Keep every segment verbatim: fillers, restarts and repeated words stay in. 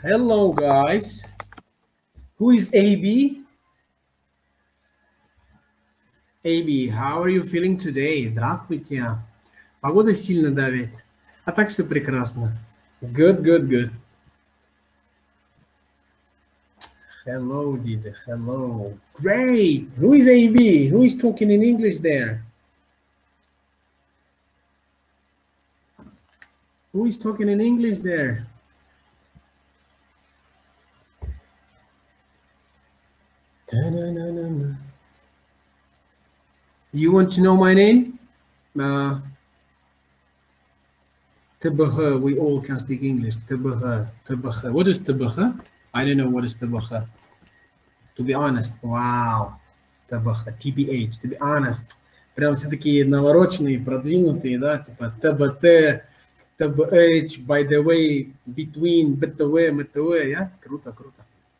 Hello, guys. Who is A B? A B, how are you feeling today? Здравствуйте. Погода сильно давит. А так все прекрасно. Good, good, good. Hello, Dida. Hello. Great. Who is A B? Who is talking in English there? Who is talking in English there? Da-na-na-na-na. You want to know my name? Uh, T B H. We all can speak English. T B H. T B H. What is T B H? I don't know what is T B H. To be honest. Wow. T B H. T B H. To be honest. Прям все такие навороченные, продвинутые, да, типа T B T, T B H, by the way, between, B T W, M T W, я? Круто, круто.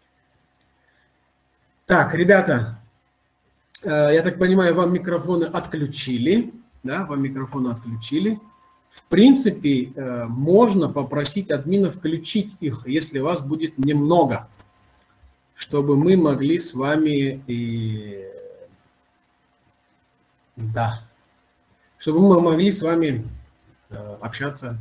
Так, ребята, я так понимаю, вам микрофоны отключили, да, вам микрофоны отключили. В принципе, можно попросить админа включить их, если вас будет немного, чтобы мы могли с вами и... Да, чтобы мы могли с вами общаться.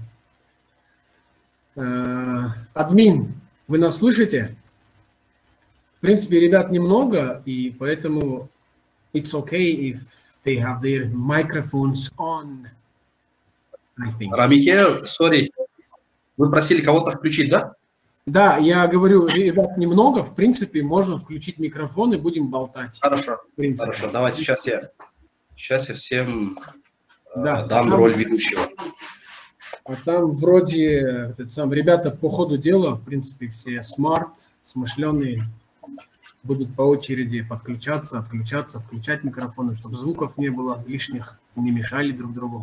Админ, вы нас слышите? В принципе, ребят немного, и поэтому it's okay if they have their microphones on, I think. Рамике, sorry, вы просили кого-то включить, да? Да, я говорю, ребят немного, в принципе, можно включить микрофон и будем болтать. Хорошо, хорошо, давайте сейчас я, сейчас я всем да, э, дам там, роль ведущего. А там вроде, этот сам, ребята по ходу дела, в принципе, все смарт, смышленые, будут по очереди подключаться, отключаться, включать микрофоны, чтобы звуков не было лишних, не мешали друг другу.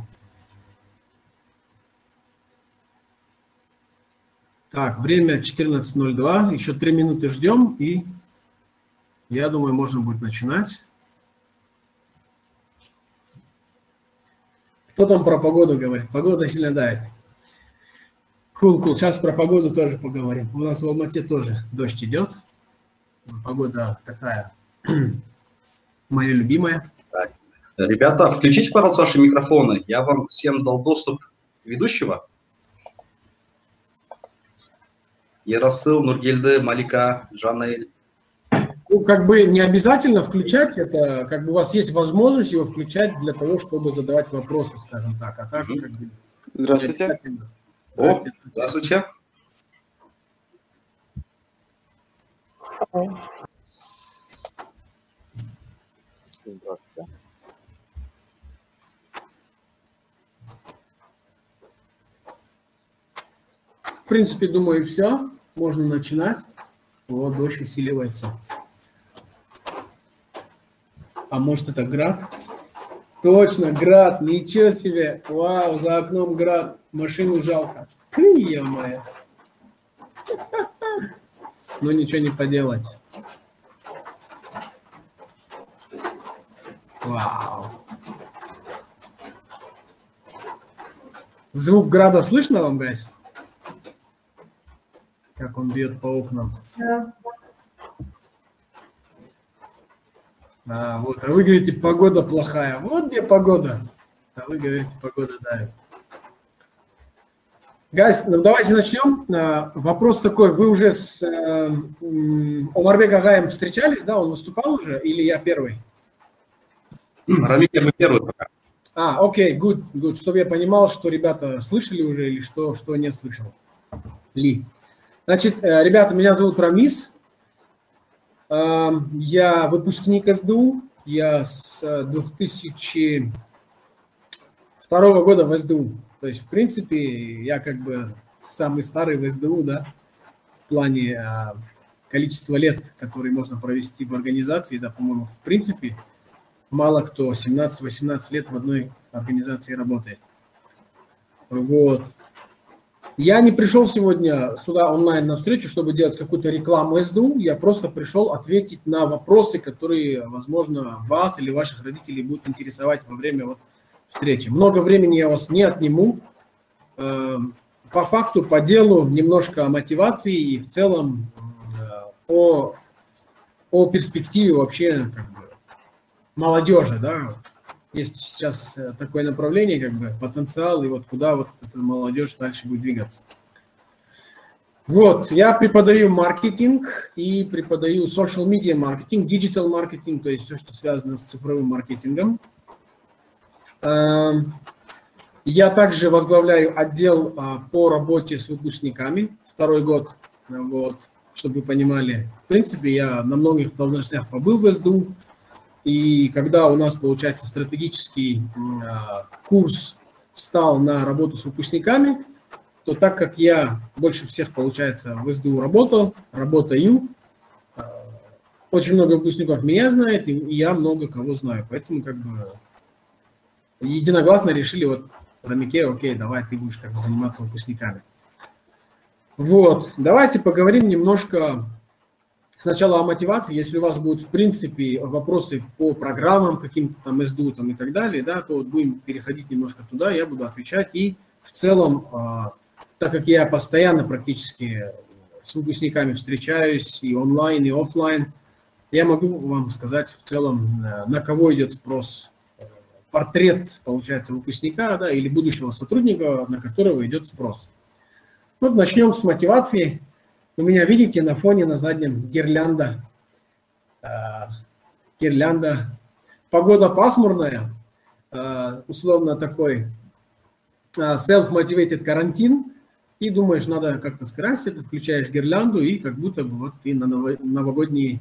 Так, время четырнадцать ноль два, еще три минуты ждем, и я думаю, можно будет начинать. Кто там про погоду говорит? Погода сильно давит. Кул, кул, сейчас про погоду тоже поговорим. У нас в Алмате тоже дождь идет. Погода такая, моя любимая. Так. Ребята, включите, пожалуйста, ваши микрофоны. Я вам всем дал доступ ведущего. Ярасыл, Нургельды, Малика, Жанель. Ну, как бы не обязательно включать это, как бы у вас есть возможность его включать для того, чтобы задавать вопросы, скажем так. А так, Mm-hmm. как бы, Здравствуйте. Здравствуйте. О, здравствуйте. Здравствуйте. В принципе, думаю, все. Можно начинать. Вот, дождь усиливается. А может, это град? Точно, град. Ничего себе. Вау, за окном град. Машину жалко. Ё-моё. Ну, ничего не поделать. Вау. Звук града слышно вам, гайс? Как он бьет по окнам. Да. А, вот, а вы говорите, погода плохая. Вот где погода. А вы говорите, погода давит. Гайс, ну давайте начнем. А, вопрос такой, вы уже с э, Омарбек Агаем встречались, да? Он выступал уже или я первый? Рамике, мы первый пока. А, окей, good, good. Чтобы я понимал, что ребята слышали уже или что, что не слышал. Ли. Значит, ребята, меня зовут Рамис. Я выпускник эс дэ у. Я с две тысячи второго года в эс дэ у. То есть, в принципе, я как бы самый старый в эс дэ у, да, в плане количества лет, которые можно провести в организации, да, по-моему, в принципе, мало кто семнадцать-восемнадцать лет в одной организации работает. Вот. Я не пришел сегодня сюда онлайн на встречу, чтобы делать какую-то рекламу эс дэ у. Я просто пришел ответить на вопросы, которые, возможно, вас или ваших родителей будут интересовать во время вот встречи. Много времени я вас не отниму. по факту, по делу, немножко о мотивации и в целом о, о перспективе вообще как бы молодежи, да. Есть сейчас такое направление, как бы потенциал, и вот куда вот эта молодежь дальше будет двигаться. Вот, я преподаю маркетинг и преподаю social media маркетинг, digital маркетинг, то есть все, что связано с цифровым маркетингом. Я также возглавляю отдел по работе с выпускниками второй год, вот, чтобы вы понимали. В принципе, я на многих должностях побыл в эс дэ у, и когда у нас, получается, стратегический курс стал на работу с выпускниками, то так как я больше всех, получается, в эс дэ у работал, работаю, очень много выпускников меня знает, и я много кого знаю. Поэтому как бы единогласно решили, вот, Рамике, окей, давай ты будешь как бы заниматься выпускниками. Вот, давайте поговорим немножко сначала о мотивации. Если у вас будут, в принципе, вопросы по программам каким-то там эс дэ у там, и так далее, да, то вот будем переходить немножко туда, я буду отвечать. И в целом, так как я постоянно практически с выпускниками встречаюсь и онлайн, и офлайн, я могу вам сказать в целом, на кого идет спрос, портрет, получается, выпускника, да, или будущего сотрудника, на которого идет спрос. Вот начнем с мотивации. У меня, видите, на фоне на заднем гирлянда. Гирлянда. Погода пасмурная, условно такой self-motivated карантин. И думаешь, надо как-то скрасить это, включаешь гирлянду, и как будто бы вот ты на новогодние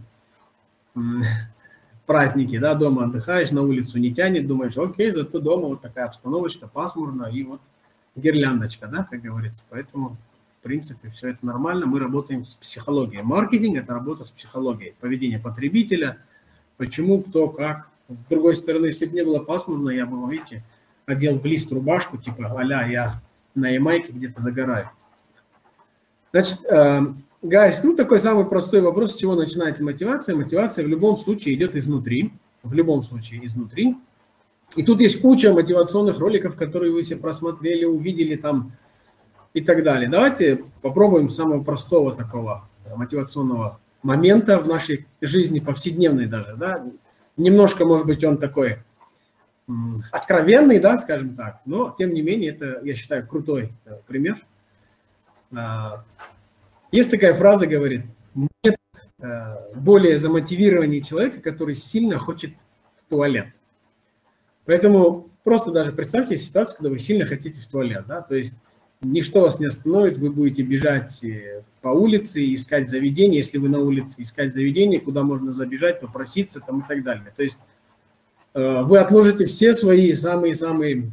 праздники, да, дома отдыхаешь, на улицу не тянет, думаешь, окей, зато дома вот такая обстановочка пасмурная, и вот гирляндочка, да, как говорится. Поэтому, в принципе, все это нормально. Мы работаем с психологией. Маркетинг – это работа с психологией, поведение потребителя, почему, кто, как. С другой стороны, если бы не было пасмурно, я бы, видите, одел в лист рубашку, типа а-ля я на Ямайке где-то загораю. Значит, гайс, ну такой самый простой вопрос, с чего начинается мотивация. Мотивация в любом случае идет изнутри, в любом случае изнутри. И тут есть куча мотивационных роликов, которые вы все просмотрели, увидели там и так далее. Давайте попробуем самого простого такого мотивационного момента в нашей жизни, повседневной даже, да. Немножко, может быть, он такой откровенный, да, скажем так, но, тем не менее, это, я считаю, крутой пример. Есть такая фраза, говорит, нет более замотивирования человека, который сильно хочет в туалет. Поэтому просто даже представьте ситуацию, когда вы сильно хотите в туалет, да, то есть ничто вас не остановит, вы будете бежать по улице, искать заведение, если вы на улице, искать заведение, куда можно забежать, попроситься там и так далее. То есть вы отложите все свои самые-самые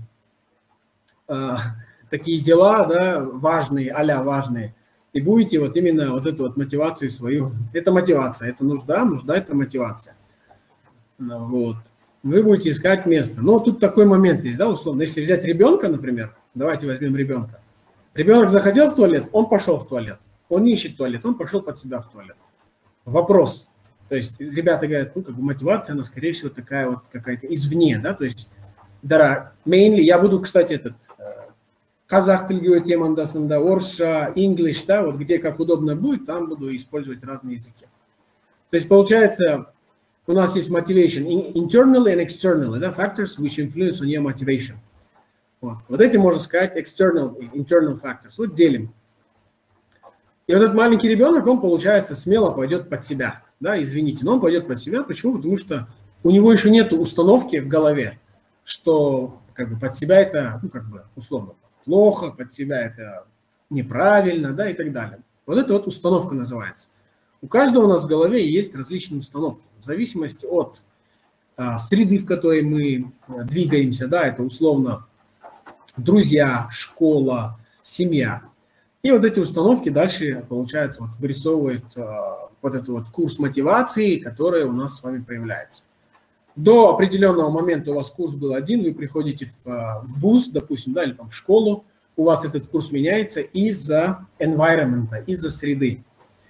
э, такие дела, да, важные, а-ля важные, и будете вот именно вот эту вот мотивацию свою, это мотивация, это нужда, нужда это мотивация. Вот. Вы будете искать место. Но тут такой момент есть, да, условно, если взять ребенка, например, давайте возьмем ребенка. Ребенок захотел в туалет, он пошел в туалет, он не ищет туалет, он пошел под себя в туалет. Вопрос. То есть ребята говорят, ну, как бы мотивация, она, скорее всего, такая вот какая-то извне, да, то есть, да, mainly, я буду, кстати, этот, казах тілге өтем андасында, орысша, English, да, вот где как удобно будет, там буду использовать разные языки. То есть, получается, у нас есть motivation, internally and externally, да, factors which influence on your motivation. Вот, вот эти, можно сказать, external, internal factors. Вот делим. И вот этот маленький ребенок, он, получается, смело пойдет под себя. Да, извините, но он пойдет под себя. Почему? Потому что у него еще нет установки в голове, что как бы под себя это, ну, как бы, условно, плохо, под себя это неправильно, да, и так далее. Вот это вот установка называется. У каждого у нас в голове есть различные установки. В зависимости от а, среды, в которой мы двигаемся, да, это условно друзья, школа, семья. И вот эти установки дальше, получается, вот, вырисовывают а, вот этот вот курс мотивации, который у нас с вами появляется. До определенного момента у вас курс был один, вы приходите в, в вуз, допустим, да, или там в школу, у вас этот курс меняется из-за environment, из-за среды.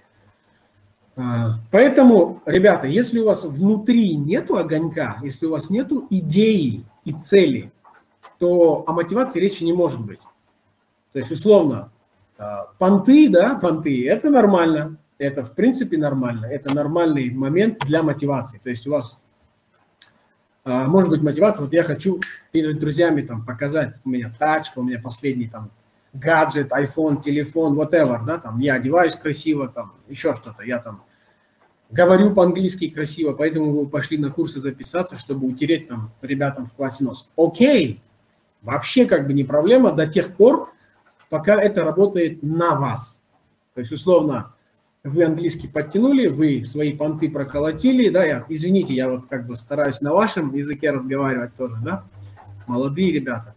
Поэтому, ребята, если у вас внутри нету огонька, если у вас нету идеи и цели, то о мотивации речи не может быть. То есть, условно, Понты, да, понты, это нормально. Это, в принципе, нормально. Это нормальный момент для мотивации. То есть у вас может быть мотивация, вот я хочу перед друзьями там показать, у меня тачка, у меня последний там гаджет, iPhone, телефон, whatever, да, там я одеваюсь красиво, там еще что-то, я там говорю по-английски красиво, поэтому вы пошли на курсы записаться, чтобы утереть там ребятам в классе нос. Окей, вообще как бы не проблема до тех пор, пока это работает на вас. То есть, условно, вы английский подтянули, вы свои понты проколотили, да, я, извините, я вот как бы стараюсь на вашем языке разговаривать тоже, да, молодые ребята.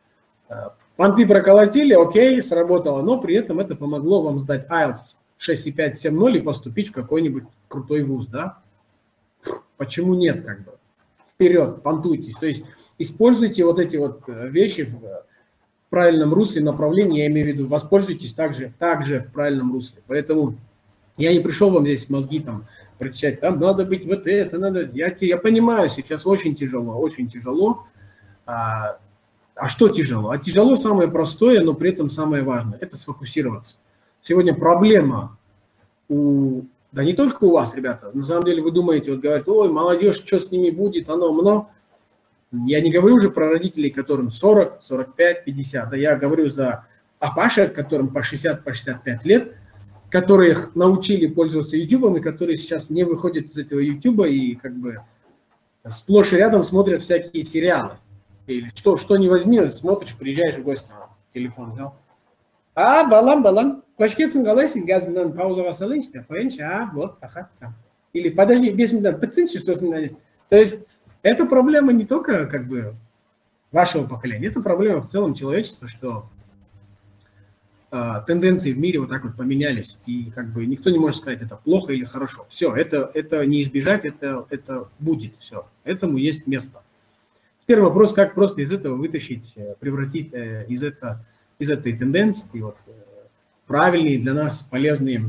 Понты проколотили, окей, сработало, но при этом это помогло вам сдать айлтс шесть и пять семь ноль и поступить в какой-нибудь крутой вуз, да. Почему нет, как бы? Вперед, понтуйтесь, то есть используйте вот эти вот вещи в, в правильном русле, направлении, я имею в виду, воспользуйтесь также, также в правильном русле, поэтому... Я не пришел вам здесь мозги там прочитать, там надо быть вот это, надо... Я, я понимаю, сейчас очень тяжело, очень тяжело. А, а что тяжело? А тяжело самое простое, но при этом самое важное. Это сфокусироваться. Сегодня проблема у... Да не только у вас, ребята. На самом деле вы думаете, вот говорят, ой, молодежь, что с ними будет, оно, оно. Я не говорю уже про родителей, которым сорок, сорок пять, пятьдесят. Да, я говорю за апашек, которым по шестьдесят, по шестьдесят пять лет, которых научили пользоваться YouTube, и которые сейчас не выходят из этого YouTube и как бы сплошь и рядом смотрят всякие сериалы. Или что, что не возьми, смотришь, приезжаешь в гости, телефон взял. А, балам, балам, квашкетсин галайсин, газминан, пауза васалыч, а, вот, ага, там. Или подожди, без меня, пацинчи, что с меня. То есть это проблема не только как бы вашего поколения, это проблема в целом человечества, что тенденции в мире вот так вот поменялись, и как бы никто не может сказать, это плохо или хорошо. Все, это, это не избежать, это, это будет все. Этому есть место. Теперь вопрос, как просто из этого вытащить, превратить из, это, из этой тенденции вот, правильные для нас полезные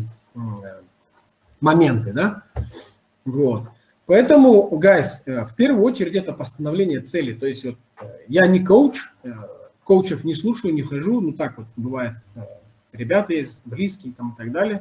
моменты, да? Вот. Поэтому, guys, в первую очередь это постановление цели. То есть вот я не коуч, коучев не слушаю, не хожу, ну так вот бывает, ребята есть, близкие там и так далее.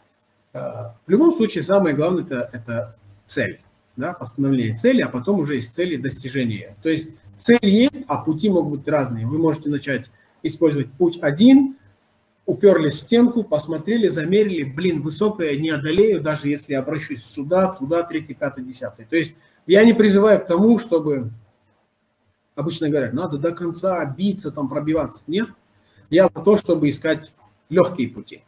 В любом случае, самое главное это, это цель, да, постановление цели, а потом уже из цели достижения. То есть цель есть, а пути могут быть разные. Вы можете начать использовать путь один, уперлись в стенку, посмотрели, замерили, блин, высокое не одолею, даже если я обращусь сюда, туда, третий, пятый, десятый. То есть я не призываю к тому, чтобы... Обычно говорят, надо до конца биться, там, пробиваться. Нет. Я за то, чтобы искать легкие пути.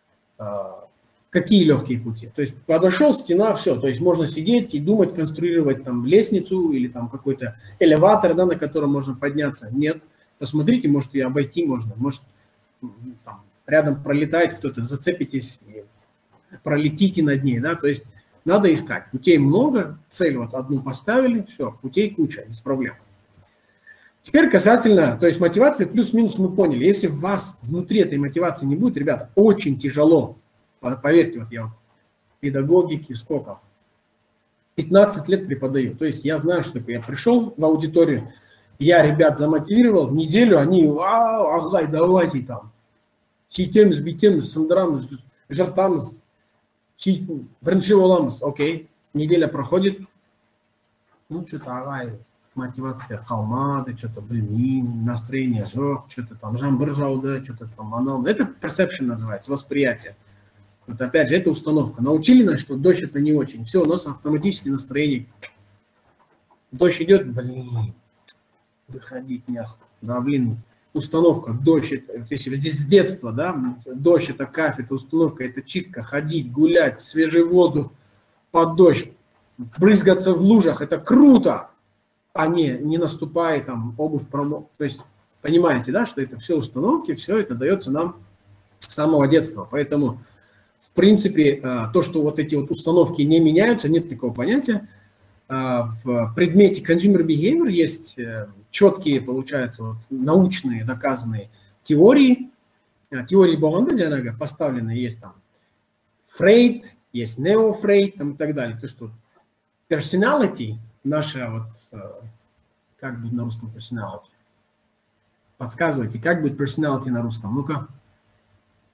Какие легкие пути? То есть подошел, стена, все. То есть можно сидеть и думать, конструировать там лестницу или там какой-то элеватор, да, на котором можно подняться. Нет. Посмотрите, может, и обойти можно. Может, там, рядом пролетает кто-то, зацепитесь, пролетите над ней. Да? То есть надо искать. Путей много, цель вот одну поставили, все, путей куча, без проблем. Теперь касательно, то есть мотивации плюс-минус мы поняли. Если в вас внутри этой мотивации не будет, ребята, очень тяжело. Поверьте, вот я вот педагогики сколько? пятнадцать лет преподаю. То есть я знаю, что такое. Я пришел в аудиторию, я ребят замотивировал, неделю они, вау, ага, давайте там. Ситемс, битемс, сандрамс, жертамс, вреншиволамс, окей. Неделя проходит. Ну, что-то, ага, мотивация халмады, что-то, блин, настроение жёг, что-то там, жамбыржауда, что-то там, оно. Это perception называется, восприятие. Вот опять же, это установка. Научили нас, что дождь это не очень. Все, у нас автоматически настроение. Дождь идет, блин, выходить нахуй. Да, блин, установка, дождь, это, если с детства, да, дождь это кайф, это установка, это чистка, ходить, гулять, свежий воздух под дождь, брызгаться в лужах, это круто. А не, не наступай, там, обувь промок. То есть, понимаете, да, что это все установки, все это дается нам с самого детства. Поэтому, в принципе, то, что вот эти вот установки не меняются, нет такого понятия. В предмете consumer behavior есть четкие, получается, вот, научные, доказанные теории. Теории Боунда поставлены, есть там Фрейд, есть Нео Фрейд там, и так далее. То, что personality, наша вот, как будет на русском personality? Подсказывайте, как будет personality на русском? Ну-ка.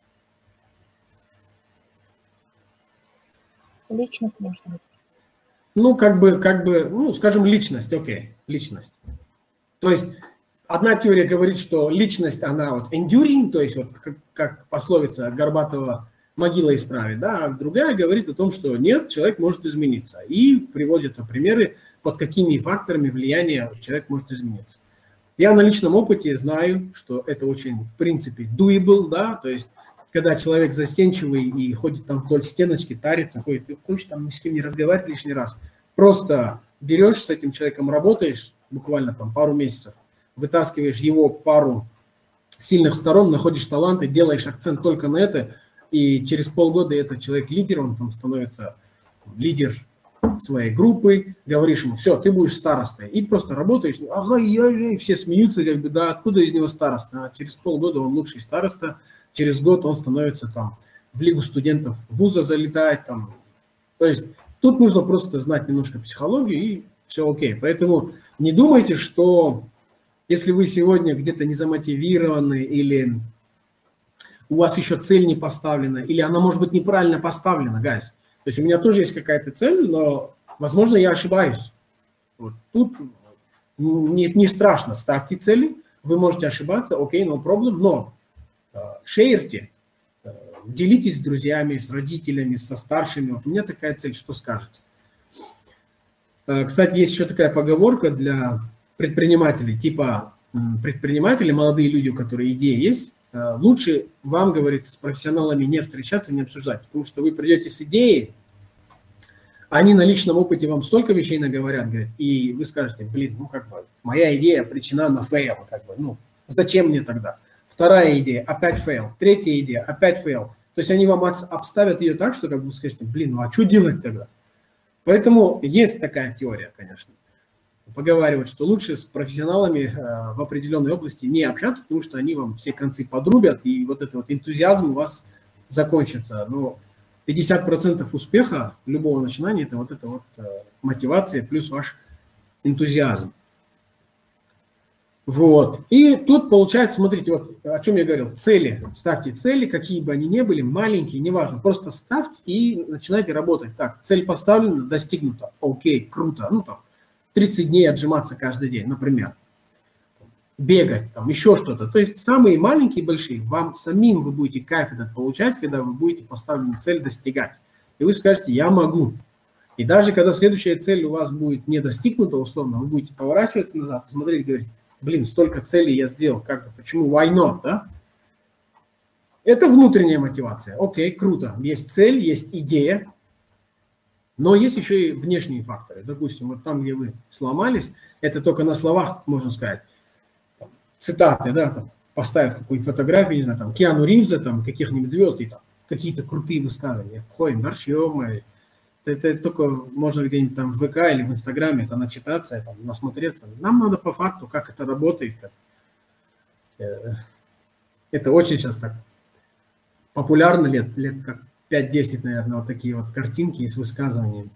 Личность, может быть. Ну, как бы, как бы, ну, скажем, личность, окей, личность. То есть одна теория говорит, что личность, она вот enduring, то есть вот как, как пословица Горбатова «могила исправит», да, а другая говорит о том, что нет, человек может измениться. И приводятся примеры, под какими факторами влияния человек может измениться. Я на личном опыте знаю, что это очень, в принципе, doable, да, то есть когда человек застенчивый и ходит там вдоль стеночки, тарится, ходит, ты хочешь там ни с кем не разговаривать лишний раз, просто берешь с этим человеком, работаешь буквально там пару месяцев, вытаскиваешь его пару сильных сторон, находишь таланты, делаешь акцент только на это, и через полгода этот человек лидер, он там становится лидер своей группы, говоришь ему, все, ты будешь старостой, и просто работаешь, ага, я, и все смеются, как бы, да, откуда из него староста, а через полгода он лучший староста, через год он становится там в лигу студентов вуза залетает, там, то есть тут нужно просто знать немножко психологию, и все окей, поэтому не думайте, что если вы сегодня где-то не замотивированы, или у вас еще цель не поставлена, или она может быть неправильно поставлена, гайс. То есть у меня тоже есть какая-то цель, но, возможно, я ошибаюсь. Вот. Тут не, не страшно, ставьте цели, вы можете ошибаться, окей, no problem, но э, шейрте, э, делитесь с друзьями, с родителями, со старшими. Вот у меня такая цель, что скажете? Э, кстати, есть еще такая поговорка для предпринимателей, типа предприниматели, молодые люди, у которых идея есть, лучше вам, говорит, с профессионалами не встречаться, не обсуждать, потому что вы придете с идеей, они на личном опыте вам столько вещей наговорят, говорят, и вы скажете, блин, ну как бы, моя идея обречена на фейл, как бы, ну, зачем мне тогда? Вторая идея, опять фейл, третья идея, опять фейл. То есть они вам обставят ее так, что как бы вы скажете, блин, ну а что делать тогда? Поэтому есть такая теория, конечно. Поговаривать, что лучше с профессионалами э, в определенной области не общаться, потому что они вам все концы подрубят, и вот этот вот энтузиазм у вас закончится. Но пятьдесят процентов успеха любого начинания – это вот эта вот э, мотивация плюс ваш энтузиазм. Вот. И тут получается, смотрите, вот о чем я говорил, цели. Ставьте цели, какие бы они ни были, маленькие, неважно, просто ставьте и начинайте работать. Так, цель поставлена, достигнута, окей, круто, ну там, тридцать дней отжиматься каждый день, например. Бегать, там, еще что-то. То есть самые маленькие и большие, вам самим вы будете кайф этот получать, когда вы будете поставленную цель достигать. И вы скажете, я могу. И даже когда следующая цель у вас будет не достигнута, условно, вы будете поворачиваться назад и смотреть, говорить, блин, столько целей я сделал, как бы, почему, why not, да? Это внутренняя мотивация. Окей, круто. Есть цель, есть идея. Но есть еще и внешние факторы. Допустим, вот там, где вы сломались, это только на словах, можно сказать, там, цитаты, да, там, поставят какую-нибудь фотографию, не знаю, там, Киану Ривза, там, каких-нибудь звезд, и там, какие-то крутые высказывания. Ходим, даршьем, это, это только можно где-нибудь там в ВК или в Инстаграме это начитаться, там, насмотреться. Нам надо по факту, как это работает. Как, э, это очень сейчас так популярно, лет, лет как пять-десять, наверное, вот такие вот картинки с высказываниями.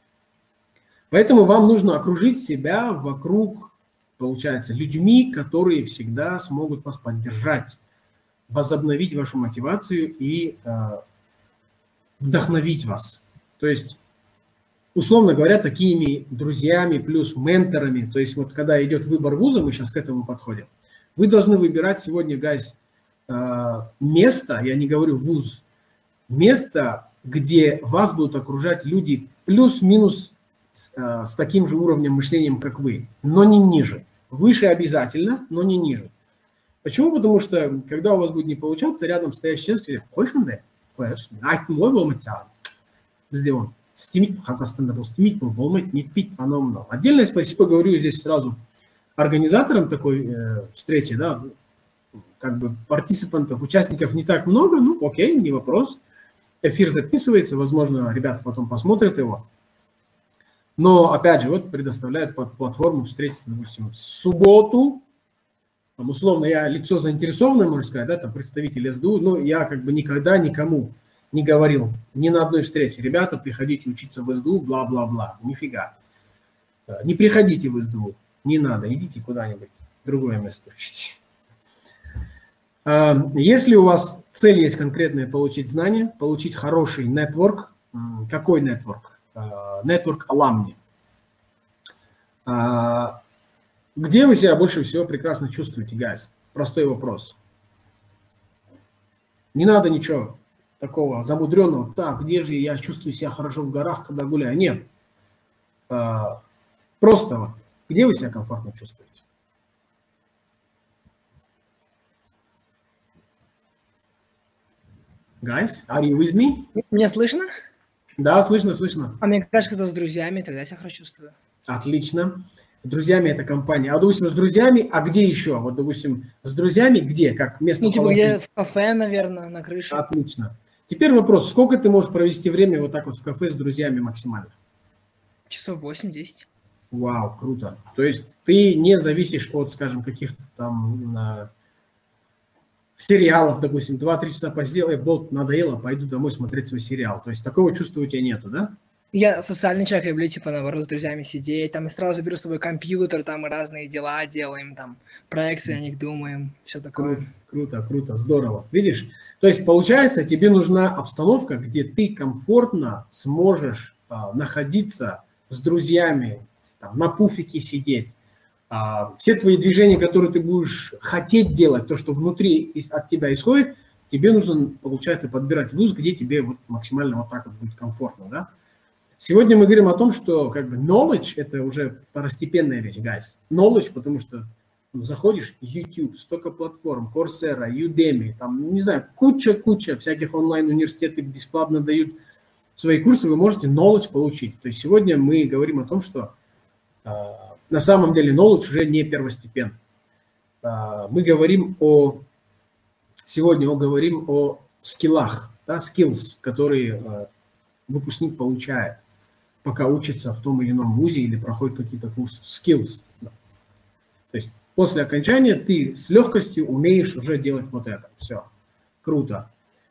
Поэтому вам нужно окружить себя вокруг, получается, людьми, которые всегда смогут вас поддержать, возобновить вашу мотивацию и э, вдохновить вас. То есть, условно говоря, такими друзьями плюс менторами, то есть вот когда идет выбор вуза, мы сейчас к этому подходим, вы должны выбирать сегодня, гайс, э, место, я не говорю вуз, место, где вас будут окружать люди плюс-минус с, э, с таким же уровнем мышления, как вы, но не ниже. Выше обязательно, но не ниже. Почему? Потому что, когда у вас будет не получаться, рядом стоящий человек говорит, «Хочешь, да? Хочешь? Ай, мой волматян». Сделан. Стимить, Казахстан был стимить, волмать, не пить, по-новому. Отдельное спасибо говорю здесь сразу организаторам такой э, встречи, да, как бы партиципантов, участников не так много, ну, окей, не вопрос. Эфир записывается, возможно, ребята потом посмотрят его. Но, опять же, вот предоставляют платформу встретиться, допустим, в субботу. Там, условно, я лицо заинтересованное, можно сказать, да, там, представитель СДУ, но я как бы никогда никому не говорил, ни на одной встрече. Ребята, приходите учиться в СДУ, бла-бла-бла. Нифига. Не приходите в СДУ, не надо, идите куда-нибудь, в другое место учитесь. Если у вас цель есть конкретная, получить знания, получить хороший нетворк, какой нетворк? Нетворк Alumni. Где вы себя больше всего прекрасно чувствуете, guys? Простой вопрос. Не надо ничего такого замудренного. Так, где же я чувствую себя хорошо в горах, когда гуляю? Нет. Просто где вы себя комфортно чувствуете? Guys, are you with me? Меня слышно? Да, слышно, слышно. А мне кажется, когда с друзьями, тогда я себя хорошо чувствую. Отлично. С друзьями это компания. А, допустим, с друзьями, а где еще? Вот, допустим, с друзьями где? Как место? Ну, типа, где в кафе, наверное, на крыше. Отлично. Теперь вопрос. Сколько ты можешь провести время вот так вот в кафе с друзьями максимально? Часов восемь-десять. Вау, круто. То есть ты не зависишь от, скажем, каких-то там сериалов, допустим, два-три часа посидел, и болт надоело, пойду домой смотреть свой сериал. То есть такого чувства у тебя нету, да? Я социальный человек, люблю, типа, наоборот, с друзьями сидеть, там, и сразу беру с собой компьютер, там, и разные дела делаем, там, проекции о них думаем, все такое. Круто, круто, круто, здорово. Видишь? То есть, получается, тебе нужна обстановка, где ты комфортно сможешь а, находиться с друзьями, там, на пуфике сидеть. А, все твои движения, которые ты будешь хотеть делать, то, что внутри от тебя исходит, тебе нужно, получается, подбирать вуз, где тебе вот максимально вот так вот будет комфортно, да? Сегодня мы говорим о том, что как бы knowledge – это уже второстепенная вещь, guys. Knowledge, потому что ну, заходишь, YouTube, столько платформ, Coursera, Udemy, там, не знаю, куча-куча всяких онлайн-университетов бесплатно дают свои курсы, вы можете knowledge получить. То есть сегодня мы говорим о том, что э, на самом деле knowledge уже не первостепен. Э, мы говорим о, сегодня мы говорим о скиллах, да, skills, которые э, выпускник получает, пока учится в том или ином вузе или проходит какие-то курсы. Skills. Да. То есть после окончания ты с легкостью умеешь уже делать вот это. Все. Круто.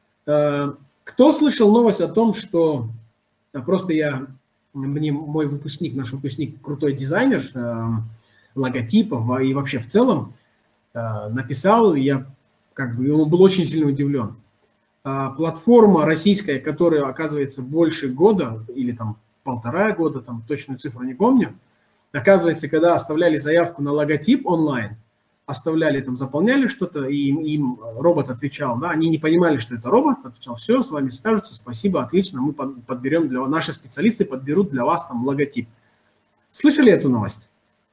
Кто слышал новость о том, что просто я, мне мой выпускник, наш выпускник, крутой дизайнер логотипов и вообще в целом написал, я как бы он был очень сильно удивлен. Платформа российская, которая, оказывается, больше года или там полтора года, там точную цифру не помню, оказывается, когда оставляли заявку на логотип онлайн, оставляли там, заполняли что-то, и им, им робот отвечал, да, они не понимали, что это робот, отвечал, все, с вами свяжутся, спасибо, отлично, мы подберем для вас, наши специалисты подберут для вас там логотип. Слышали эту новость?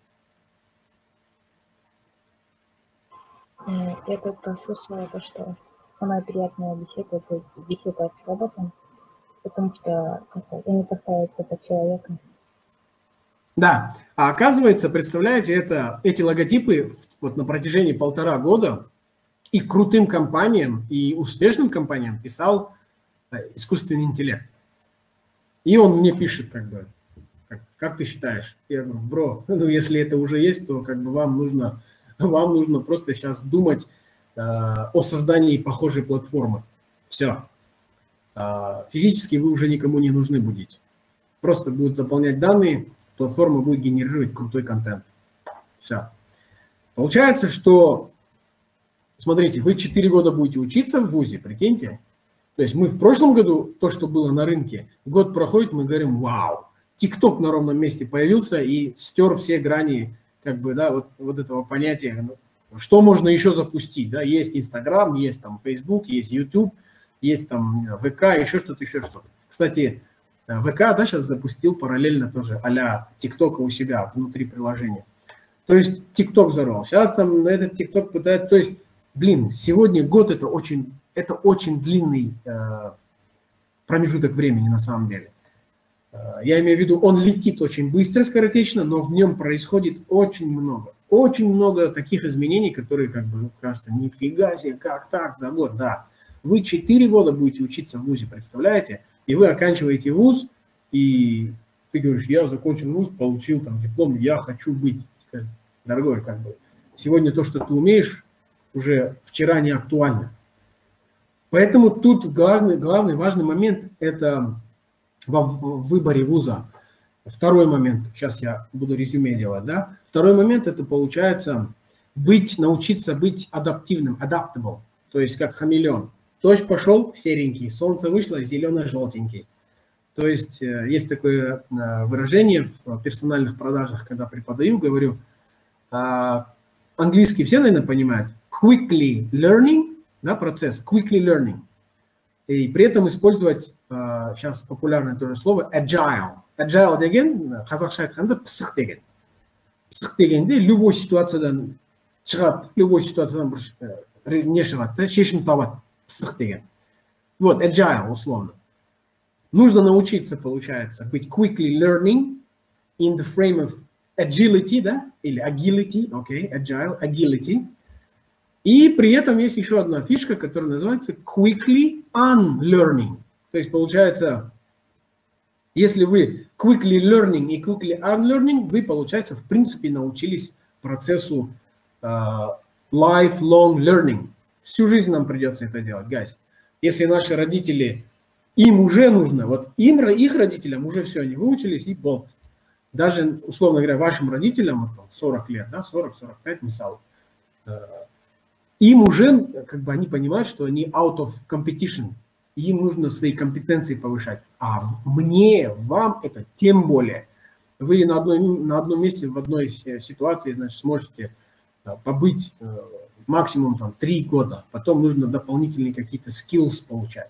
Я только слышала то, что самая приятная беседа – это беседа с роботом, потому что как-то я не поставила себя человеком. Да, а оказывается, представляете, это, эти логотипы вот на протяжении полтора года и крутым компаниям, и успешным компаниям писал искусственный интеллект. И он мне пишет, как бы, как, как ты считаешь? Я говорю, бро, ну если это уже есть, то как бы вам нужно, вам нужно просто сейчас думать э, о создании похожей платформы. Все. Э, физически вы уже никому не нужны будете. Просто будут заполнять данные, платформа будет генерировать крутой контент. Все. Получается, что, смотрите, вы четыре года будете учиться в вузе, прикиньте. То есть мы в прошлом году, то, что было на рынке, год проходит, мы говорим, вау, ТикТок на ровном месте появился и стер все грани, как бы, да, вот, вот этого понятия, что можно еще запустить, да, есть Инстаграм, есть там Фейсбук, есть Ютуб, есть там ВК, еще что-то, еще что-то. Кстати, ВК, да, сейчас запустил параллельно тоже а-ля ТикТока у себя внутри приложения. То есть ТикТок взорвал. Сейчас там на этот ТикТок пытают, то есть, блин, сегодня год это очень, это очень длинный э, промежуток времени на самом деле. Э, я имею в виду, он летит очень быстро, скоротечно, но в нем происходит очень много. Очень много таких изменений, которые, как бы, кажется, нифига себе, как так за год, да. Вы четыре года будете учиться в вузе, представляете? И вы оканчиваете вуз, и ты говоришь, я закончил вуз, получил там диплом, я хочу быть. Дорогой, как бы, сегодня то, что ты умеешь, уже вчера не актуально. Поэтому тут главный, главный важный момент – это во в выборе вуза. Второй момент, сейчас я буду резюме делать, да? Второй момент – это получается быть, научиться быть адаптивным, adaptable, то есть как хамелеон. Дождь пошел, серенький, солнце вышло, зеленый-желтенький. То есть есть такое выражение в персональных продажах, когда преподаю, говорю, английский все, наверное, понимают, quickly learning, да, процесс, quickly learning. И при этом использовать, сейчас популярное тоже слово, agile. Agile деген, қазақша айтқанда, пысық деген. Пысық дегенде любой ситуациядан шығады, любой ситуациядан бір не шығады, шешім табады, пысық деген. Вот, agile, условно. Нужно научиться, получается, быть quickly learning in the frame of agility, да, или agility, окей, okay, agile, agility. И при этом есть еще одна фишка, которая называется quickly unlearning. То есть, получается, если вы quickly learning и quickly unlearning, вы, получается, в принципе, научились процессу uh, lifelong learning. Всю жизнь нам придется это делать, guys. Если наши родители... Им уже нужно, вот им, их родителям уже все, они выучились, и болт. Даже, условно говоря, вашим родителям, вот, сорок лет, да, сорок сорок пять, мисал, э, им уже, как бы, они понимают, что они out of competition, им нужно свои компетенции повышать. А мне, вам это тем более. Вы на, одной, на одном месте, в одной ситуации, значит, сможете да, побыть э, максимум там три года, потом нужно дополнительные какие-то skills получать.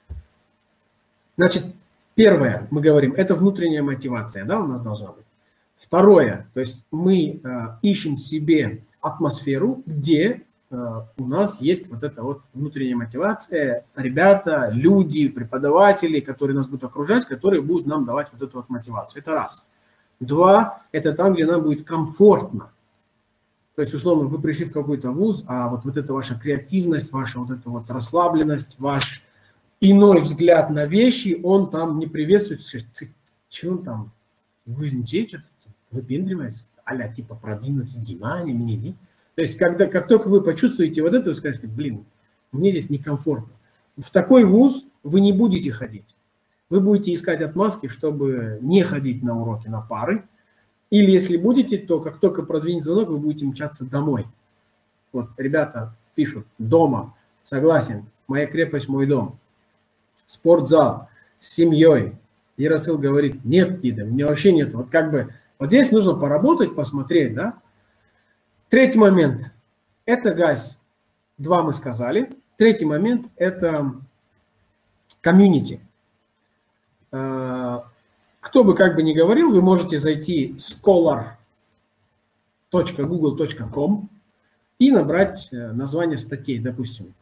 Значит, первое, мы говорим, это внутренняя мотивация, да, у нас должна быть. Второе, то есть мы э, ищем себе атмосферу, где э, у нас есть вот эта вот внутренняя мотивация, ребята, люди, преподаватели, которые нас будут окружать, которые будут нам давать вот эту вот мотивацию. Это раз. Два, это там, где нам будет комфортно. То есть, условно, вы пришли в какой-то вуз, а вот, вот эта ваша креативность, ваша вот эта вот расслабленность, ваш... иной взгляд на вещи, он там не приветствует, что он там, вы ничего, выпендриваетесь, а-ля типа продвинутый внимание, мне не. То есть, когда, как только вы почувствуете вот это, вы скажете, блин, мне здесь некомфортно. В такой вуз вы не будете ходить. Вы будете искать отмазки, чтобы не ходить на уроки, на пары. Или если будете, то как только прозвенит звонок, вы будете мчаться домой. Вот, ребята пишут, дома, согласен, моя крепость, мой дом. Спортзал с семьей. Яросыл говорит, нет, Дида, мне вообще нет. Вот как бы, вот здесь нужно поработать, посмотреть, да. Третий момент. Это, гайс, два мы сказали. Третий момент – это комьюнити. Кто бы как бы ни говорил, вы можете зайти scholar точка гугл точка ком и набрать название статей, допустим.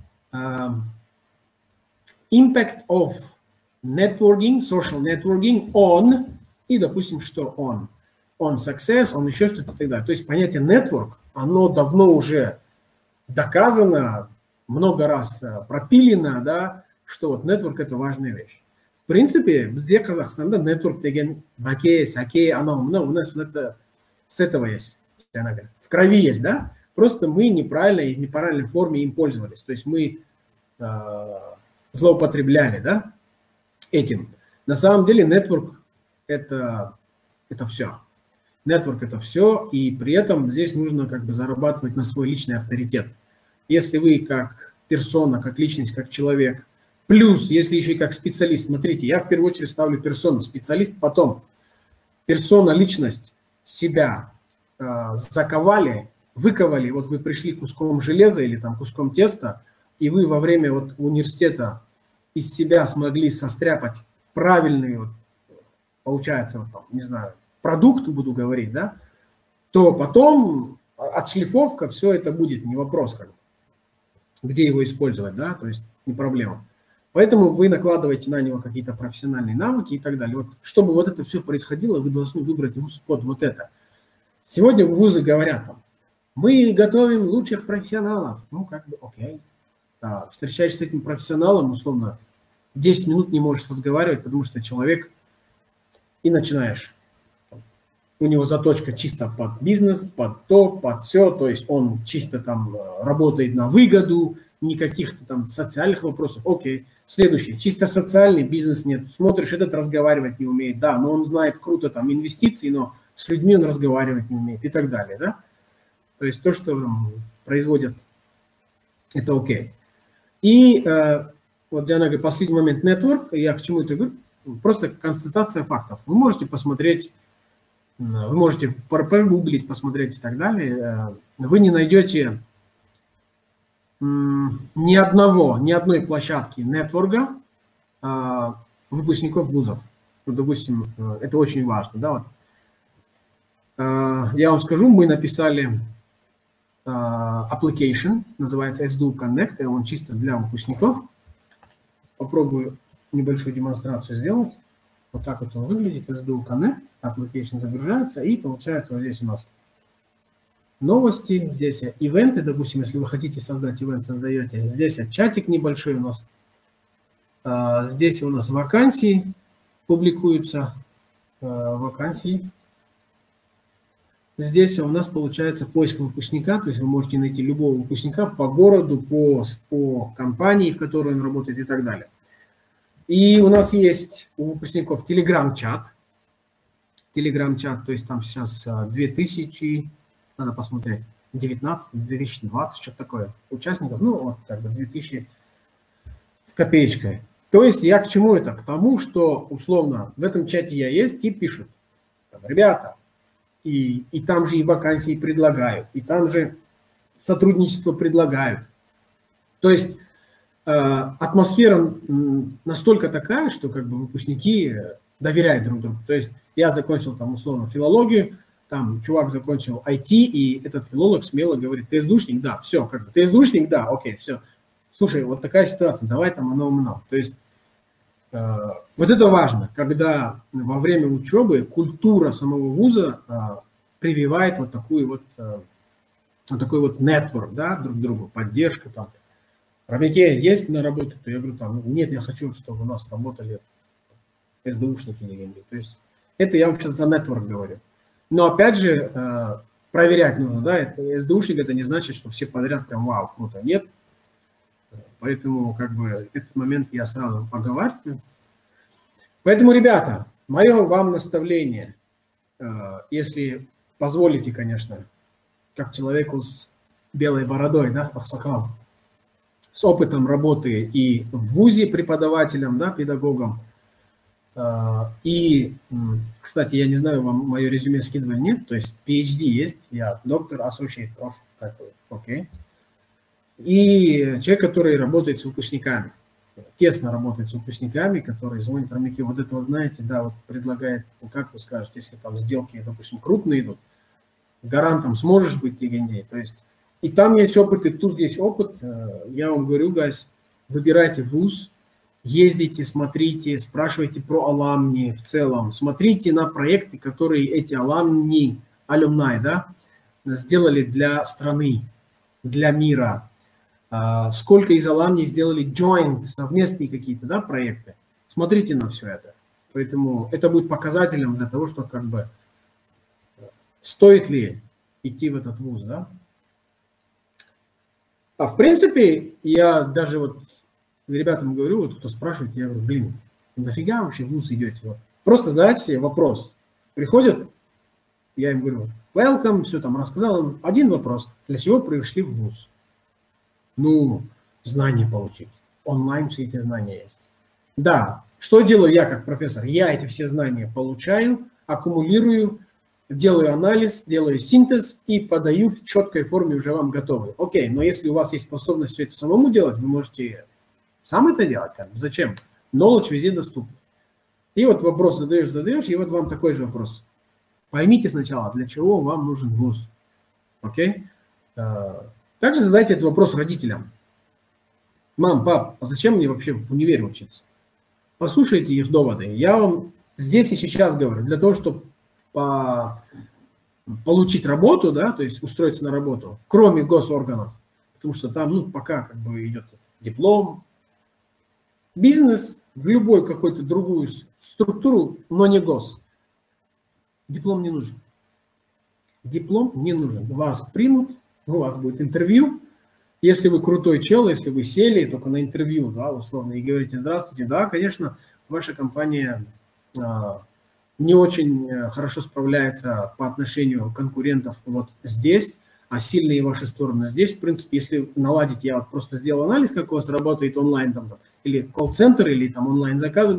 Impact of networking, social networking on, и, допустим, что on. On success, on еще что-то и так далее. То есть понятие network, оно давно уже доказано, много раз пропилено, да, что вот network – это важная вещь. В принципе, везде Казахстанда network деген баке, саке, оно, у нас это, с этого есть. В крови есть, да? Просто мы неправильно и в неправильной форме им пользовались. То есть мы... злоупотребляли, да, этим. На самом деле, network это, это все. Network это все, и при этом здесь нужно как бы зарабатывать на свой личный авторитет. Если вы как персона, как личность, как человек, плюс, если еще и как специалист, смотрите, я в первую очередь ставлю персону, специалист потом. Персона, личность, себя э, заковали, выковали, вот вы пришли куском железа или там куском теста, и вы во время вот университета из себя смогли состряпать правильный, вот, получается, вот, там, не знаю, продукт, буду говорить, да, то потом отшлифовка, все это будет, не вопрос, как, где его использовать, да, то есть не проблема. Поэтому вы накладываете на него какие-то профессиональные навыки и так далее. Вот, чтобы вот это все происходило, вы должны выбрать вуз под вот это. Сегодня вузы говорят там, мы готовим лучших профессионалов, ну, как бы, окей. Да, встречаешься с этим профессионалом, условно, десять минут не можешь разговаривать, потому что человек, и начинаешь. У него заточка чисто под бизнес, под то, под все, то есть он чисто там работает на выгоду, никаких там социальных вопросов. Окей. Следующий. Чисто социальный бизнес нет. Смотришь, этот разговаривать не умеет. Да, но он знает круто там инвестиции, но с людьми он разговаривать не умеет и так далее. Да? То есть то, что там, производят, это окей. И э, вот, Диана, последний момент, network, я к чему это говорю? просто констатация фактов. Вы можете посмотреть, вы можете прогуглить, посмотреть и так далее. Вы не найдете ни одного, ни одной площадки нетворка выпускников вузов. Ну, допустим, это очень важно. Да? Вот. Я вам скажу, мы написали application, называется эс ди ю Connect, и он чисто для выпускников. Попробую небольшую демонстрацию сделать. Вот так вот он выглядит, эс ди ю Connect, application загружается, и получается вот здесь у нас новости, здесь ивенты, допустим, если вы хотите создать ивент, создаете. Здесь чатик небольшой у нас. Здесь у нас вакансии публикуются, вакансии. Здесь у нас получается поиск выпускника, то есть вы можете найти любого выпускника по городу, по, по компании, в которой он работает и так далее. И у нас есть у выпускников телеграм-чат, телеграм-чат, то есть там сейчас две тысячи, надо посмотреть, девятнадцать, две тысячи двадцать, что-то такое, участников, ну вот как бы две тысячи с копеечкой. То есть я к чему это? К тому, что условно в этом чате я есть и пишут, ребята, и, и там же и вакансии предлагают, и там же сотрудничество предлагают. То есть э, атмосфера настолько такая, что как бы выпускники доверяют друг другу. То есть я закончил там условно филологию, там чувак закончил ай ти, и этот филолог смело говорит, ты эс-душник? Да, все, как бы, ты эс-душник? Да, окей, все. Слушай, вот такая ситуация, давай там оно-оно. То есть э, вот это важно, когда во время учебы культура самого вуза э, прививает вот такую вот, э, вот такой вот нетворк, да, друг другу, поддержка там. Рамике есть на работе, то я говорю там, нет, я хочу, чтобы у нас работали эс-душники или то есть это я вам сейчас за нетворк говорю. Но опять же, э, проверять нужно, да, эс-душник это не значит, что все подряд прям вау, круто, нет. Поэтому, как бы, этот момент я сразу поговариваю. Поэтому, ребята, мое вам наставление, если позволите, конечно, как человеку с белой бородой, да, Ахсакал, с опытом работы и в вузе преподавателем, да, педагогом. И, кстати, я не знаю, вам мое резюме скидывали, нет, то есть пи эйч ди есть, я доктор, associate of, такой, окей. И человек, который работает с выпускниками, тесно работает с выпускниками, который звонит Рамике, вот этого знаете, да, вот предлагает, ну, как вы скажете, если там сделки, допустим, крупные идут, гарантом сможешь быть Тигендей, то есть, и там есть опыт, и тут есть опыт, я вам говорю, гайс, выбирайте вуз, ездите, смотрите, спрашивайте про аламни в целом, смотрите на проекты, которые эти аламни, алюмнай, да, сделали для страны, для мира. Сколько из аламни сделали joint, совместные какие-то, да, проекты. Смотрите на все это. Поэтому это будет показателем для того, что как бы стоит ли идти в этот вуз, да. А в принципе, я даже вот ребятам говорю, вот кто спрашивает, я говорю, блин, нафига вообще в вуз идете? Вот. Просто задайте себе вопрос. Приходят, я им говорю, welcome, все там рассказал им. Один вопрос, для чего пришли в вуз? Ну, знания получить. Онлайн все эти знания есть. Да, что делаю я как профессор? Я эти все знания получаю, аккумулирую, делаю анализ, делаю синтез и подаю в четкой форме уже вам готовый. Окей, но если у вас есть способность все это самому делать, вы можете сам это делать. Зачем? Knowledge везде доступен. И вот вопрос задаешь, задаешь, и вот вам такой же вопрос. Поймите сначала, для чего вам нужен вуз. Окей? Также задайте этот вопрос родителям. Мам, пап, а зачем мне вообще в универе учиться? Послушайте их доводы. Я вам здесь и сейчас говорю, для того, чтобы по... получить работу, да, то есть устроиться на работу, кроме госорганов, потому что там, ну, пока как бы идет диплом, бизнес в любой какой-то другую структуру, но не гос. Диплом не нужен. Диплом не нужен. Вас примут, у вас будет интервью. Если вы крутой чел, если вы сели только на интервью, да, условно, и говорите, здравствуйте, да, конечно, ваша компания а, не очень хорошо справляется по отношению конкурентов вот здесь, а сильные ваши стороны здесь. В принципе, если наладить, я вот просто сделал анализ, как у вас работает онлайн, там, или колл-центр, или там онлайн-заказы,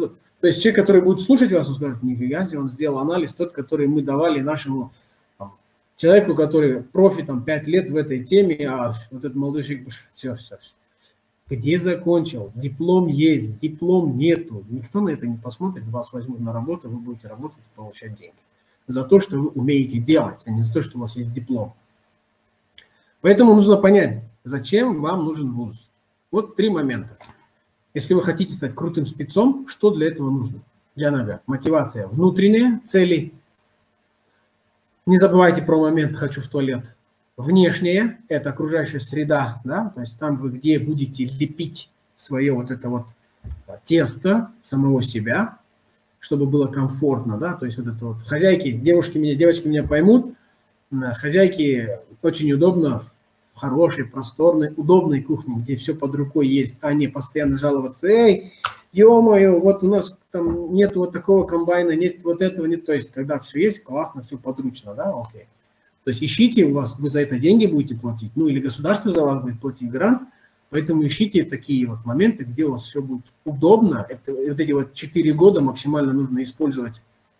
То есть человек, который будет слушать вас, он скажет, нифига себе, он сделал анализ, тот, который мы давали нашему там, человеку, который профи там пять лет в этой теме, а вот этот молодой человек, все, все, все. Где закончил? Диплом есть, диплом нету. Никто на это не посмотрит, вас возьмут на работу, вы будете работать и получать деньги. За то, что вы умеете делать, а не за то, что у вас есть диплом. Поэтому нужно понять, зачем вам нужен вуз. Вот три момента. Если вы хотите стать крутым спецом, что для этого нужно? Для нога. Мотивация внутренняя, цели. Не забывайте про момент «хочу в туалет». Внешнее – это окружающая среда, да, то есть там вы где будете лепить свое вот это вот тесто самого себя, чтобы было комфортно, да, то есть вот это вот хозяйки, девушки меня, девочки меня поймут, хозяйки очень удобно в хорошей, просторной, удобной кухне, где все под рукой есть, а не постоянно жаловаться, эй, ё-моё, вот у нас там нет вот такого комбайна, нет вот этого, нет, то есть когда все есть, классно, все подручно, да, окей. То есть ищите, у вас, вы за это деньги будете платить, ну или государство за вас будет платить грант, поэтому ищите такие вот моменты, где у вас все будет удобно. Это, вот эти вот четыре года максимально нужно использовать.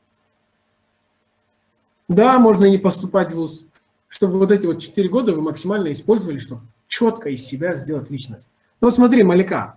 Да, можно и не поступать в вуз, чтобы вот эти вот четыре года вы максимально использовали, чтобы четко из себя сделать личность. Ну вот смотри, Малика,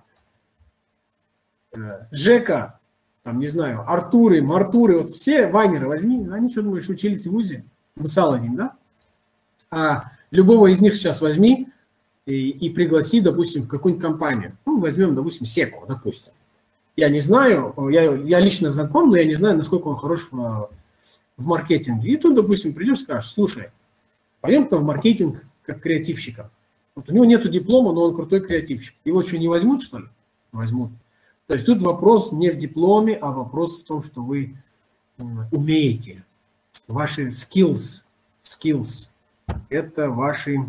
Жека, там, не знаю, Артуры, Мартуры, вот все вайнеры возьми, они, что думаешь, учились в вузе? Саладин, да? А любого из них сейчас возьми и, и пригласи, допустим, в какую-нибудь компанию. Ну, возьмем, допустим, Секу, допустим. Я не знаю, я, я лично знаком, но я не знаю, насколько он хорош в, в маркетинге. И тут, допустим, придешь и скажешь, слушай, пойдем-ка в маркетинг как креативщика. Вот у него нет диплома, но он крутой креативщик. Его что, не возьмут, что ли? Возьмут. То есть тут вопрос не в дипломе, а вопрос в том, что вы умеете. Ваши skills, skills, это ваши,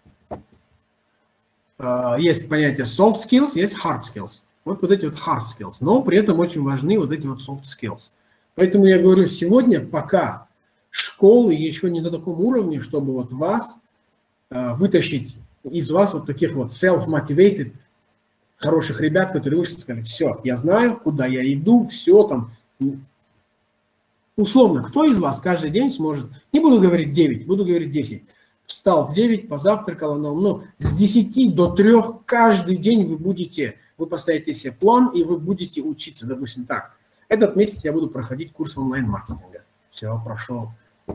э, есть понятие soft skills, есть hard skills. Вот, вот эти вот hard skills, но при этом очень важны вот эти вот soft skills. Поэтому я говорю, сегодня пока школы еще не на таком уровне, чтобы вот вас э, вытащить из вас вот таких вот self-motivated, хороших ребят, которые вышли и сказали, все, я знаю, куда я иду, все там. Условно, кто из вас каждый день сможет, не буду говорить девять, буду говорить десять, встал в девять, позавтракал, но, но с десяти до трёх каждый день вы будете, вы поставите себе план, и вы будете учиться, допустим, так, этот месяц я буду проходить курс онлайн-маркетинга. Все, прошел.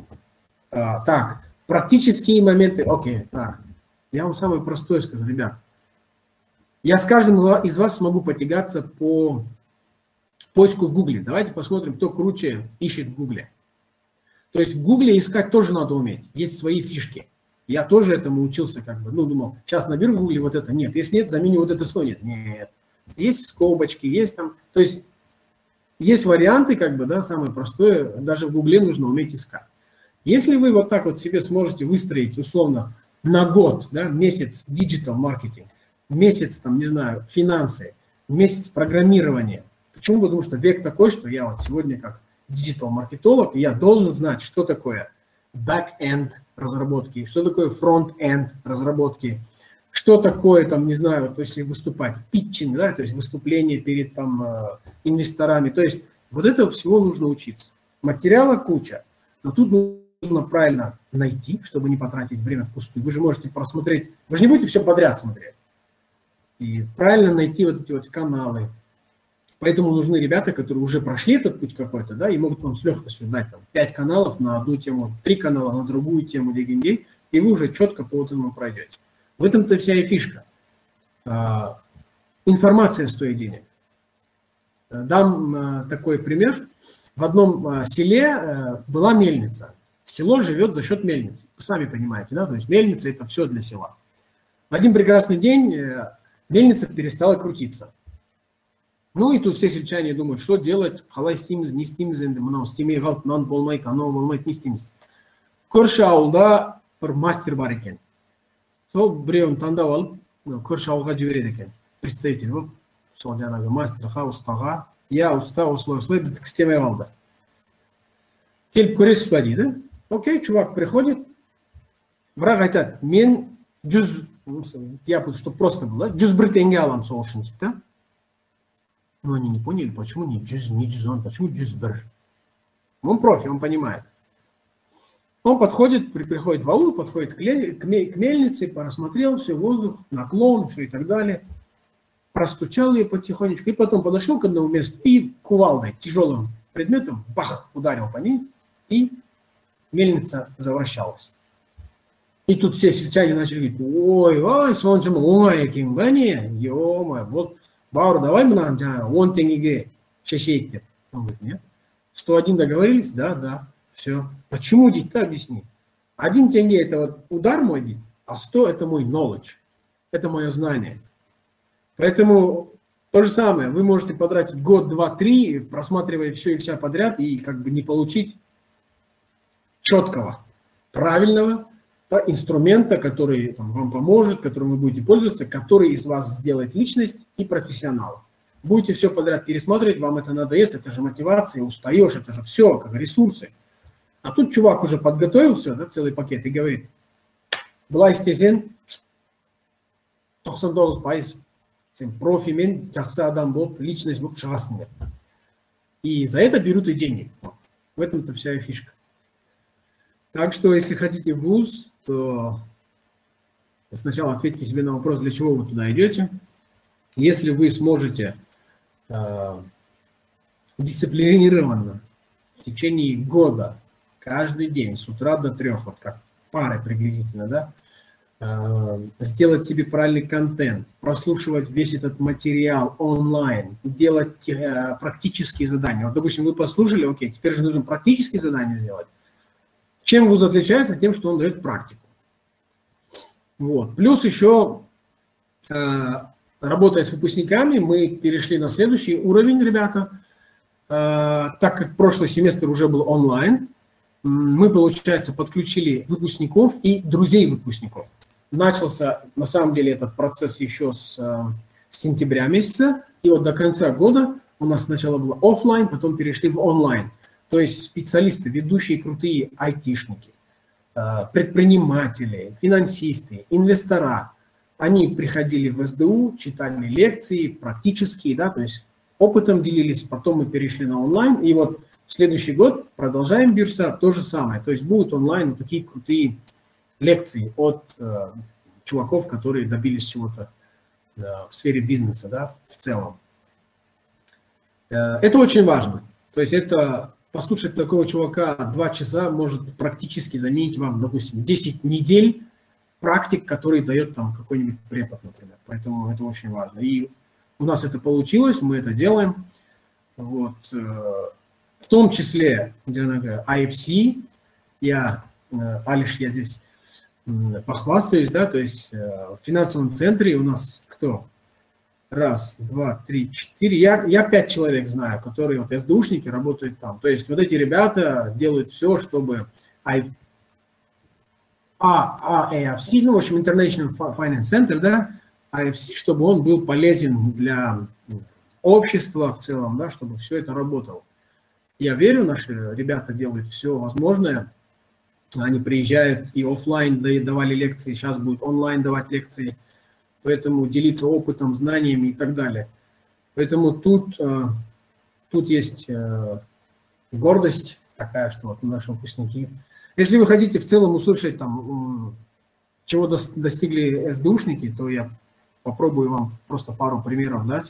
А, так, практические моменты, окей, так, я вам самое простое скажу, ребят. Я с каждым из вас смогу потягаться по поиску в Гугле. Давайте посмотрим, кто круче ищет в Гугле. То есть в Гугле искать тоже надо уметь. Есть свои фишки. Я тоже этому учился, как бы, ну, думал, сейчас наберу в Гугле вот это, нет. Если нет, заменю вот это слово, нет. Нет. Есть скобочки, есть там, то есть есть варианты, как бы, да, самое простое, даже в Гугле нужно уметь искать. Если вы вот так вот себе сможете выстроить, условно, на год, да, месяц диджитал маркетинг, месяц, там, не знаю, финансы, месяц программирования. Почему? Потому что век такой, что я вот сегодня как диджитал-маркетолог, я должен знать, что такое back-end разработки, что такое front-end разработки, что такое, там, не знаю, то есть выступать, питчинг, да, то есть выступление перед там инвесторами. То есть вот этого всего нужно учиться. Материала куча, но тут нужно правильно найти, чтобы не потратить время впустую. Вы же можете просмотреть, вы же не будете все подряд смотреть. И правильно найти вот эти вот каналы. Поэтому нужны ребята, которые уже прошли этот путь какой-то, да, и могут вам с легкостью дать там пять каналов на одну тему, три канала на другую тему день, и вы уже четко по вот этому пройдете. В этом-то вся и фишка. А, информация стоит денег. Дам а, такой пример. В одном а, селе а, была мельница. Село живет за счет мельницы. Вы сами понимаете, да, то есть мельница – это все для села. В один прекрасный день а, мельница перестала крутиться. Ну и тут все сельчане думают, что делать, қалай істейміз, не істейміз енді, мынау істемей қалып, мынау болмайды, анау болмайды, не істейміз. Көрші ауылда бір мастер бар екен. Сол біреуін таңдап алып, көрші ауылға жібереді екен. Представитель болып, сол жаңағы мастерға, ұстаға, я ұста, осылай, осылай, біздікі істемей қалды. Келіп көресіз ба дейді. Окей, чувак приходит, бірақ айтады, мен жүз, я буду, чтобы просто было, жүз бір теңге аламын сол үшін дейді. Но они не поняли, почему не джуз, не джузон, почему джузбр. Он профи, он понимает. Он подходит, при- приходит в аул, подходит к, ле- к ме- к мельнице, просмотрел все, воздух, наклон, все и так далее. Простучал ее потихонечку, и потом подошел к одному месту и кувалдой, тяжелым предметом, бах, ударил по ней, и мельница завращалась. И тут все сельчане начали говорить: ой, ой, солнце, ой, кимбани, ё-моё, вот, Баур, давай мы нам он тенге шешейте. Он говорит: нет. сто один договорились? Да, да, все. Почему, дить-то объясни? Один тенге это вот удар мой, дить, а сто это мой knowledge, это мое знание. Поэтому то же самое, вы можете потратить год, два, три, просматривая все и вся подряд, и как бы не получить четкого, правильного инструмента, который там, вам поможет, которым вы будете пользоваться, который из вас сделает личность и профессионала. Будете все подряд пересматривать, вам это надоест, это же мотивация, устаешь, это же все, как ресурсы. А тут чувак уже подготовил все, да, целый пакет, и говорит: была истезен, тоқсан тоғыз пайыз, сен профимен, жақсы адам болып, личность болып шығасың деп. И за это берут и деньги. В этом-то вся и фишка. Так что, если хотите в вуз, то сначала ответьте себе на вопрос, для чего вы туда идете. Если вы сможете э, дисциплинированно в течение года, каждый день, с утра до трех, вот как пары приблизительно, да, э, сделать себе правильный контент, прослушивать весь этот материал онлайн, делать э, практические задания. Вот, допустим, вы послушали, окей, теперь же нужно практические задания сделать. Чем вуз отличается? Тем, что он дает практику. Вот. Плюс еще, э, работая с выпускниками, мы перешли на следующий уровень, ребята. Э, так как прошлый семестр уже был онлайн, мы, получается, подключили выпускников и друзей выпускников. Начался, на самом деле, этот процесс еще с, э, с сентября месяца. И вот до конца года у нас сначала было офлайн, потом перешли в онлайн. То есть специалисты, ведущие крутые айтишники, предприниматели, финансисты, инвестора, они приходили в эс дэ у, читали лекции практические, да, то есть опытом делились, потом мы перешли на онлайн, и вот следующий год продолжаем Бирса, то же самое, то есть будут онлайн вот такие крутые лекции от э, чуваков, которые добились чего-то э, в сфере бизнеса, да, в целом. Э, это очень важно, то есть это... Послушать такого чувака два часа может практически заменить вам, допустим, десять недель практик, который дает там какой-нибудь препод, например. Поэтому это очень важно. И у нас это получилось, мы это делаем. Вот. В том числе, где ай эф си, я, Алиш, я здесь похвастаюсь, да, то есть в финансовом центре у нас кто? Раз, два, три, четыре. Я, я пять человек знаю, которые вот эс дэ ушники работают там. То есть вот эти ребята делают все, чтобы эй эф си, ну, в общем, International Finance Center, да, эй эф си, чтобы он был полезен для общества в целом, да, чтобы все это работало. Я верю, наши ребята делают все возможное. Они приезжают и офлайн давали лекции, сейчас будут онлайн давать лекции. Поэтому делиться опытом, знаниями и так далее. Поэтому тут, тут есть гордость такая, что вот наши выпускники. Если вы хотите в целом услышать, там, чего достигли эс дэ ушники, то я попробую вам просто пару примеров дать.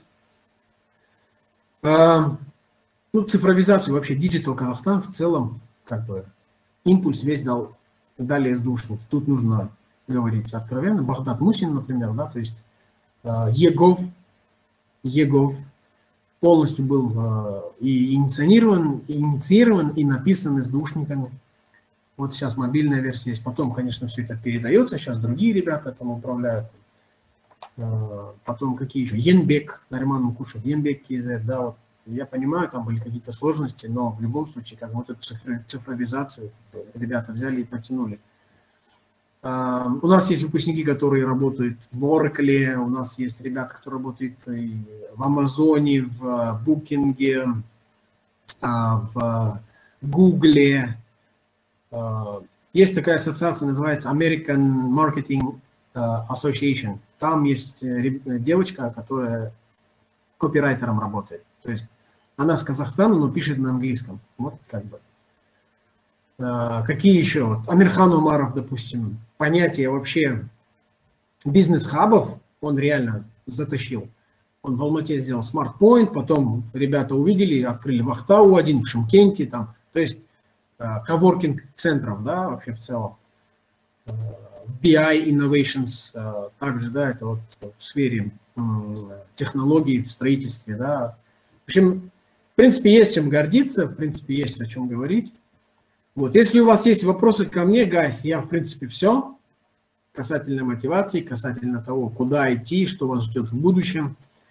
Ну, цифровизацию, вообще Digital Казахстан в целом, как бы, импульс весь дал, дали эс дэ ушники. Тут нужно говорить откровенно. Багдад Мусин, например, да, то есть ЕГОВ, ЕГОВ полностью был и инициирован, и инициирован, и написан эс дэ ушниками. Вот сейчас мобильная версия есть. Потом, конечно, все это передается. Сейчас другие ребята там управляют. Потом какие еще? Енбек, Нариман Мукушев, Енбек КЗ, да, вот. Я понимаю, там были какие-то сложности, но в любом случае, как вот эту цифровизацию ребята взяли и потянули. Uh, у нас есть выпускники, которые работают в Oracle, у нас есть ребята, которые работают и в Амазоне, в Букинге, uh, в Гугле. Uh, есть такая ассоциация, называется American Marketing uh, Association. Там есть девочка, которая копирайтером работает. То есть она с Казахстана, но пишет на английском. Вот как бы. А, какие еще? Вот Амирхан Умаров, допустим, понятие вообще бизнес-хабов он реально затащил. Он в Алмате сделал Smart Point, потом ребята увидели, открыли в Ахтау один, в Шымкенте, там, то есть коворкинг-центров, да, вообще в целом. В би ай Innovations также, да, это вот в сфере технологий, в строительстве, да. В общем, в принципе, есть чем гордиться, в принципе, есть о чем говорить. Вот, если у вас есть вопросы ко мне, гайс, я, в принципе, все касательно мотивации, касательно того, куда идти, что вас ждет в будущем.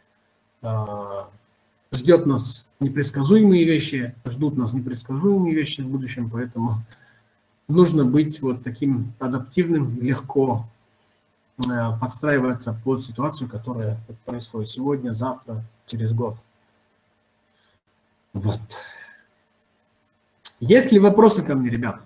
Ждет нас непредсказуемые вещи, ждут нас непредсказуемые вещи в будущем, поэтому нужно быть вот таким адаптивным, легко подстраиваться под ситуацию, которая происходит сегодня, завтра, через год. Вот. Есть ли вопросы ко мне, ребята?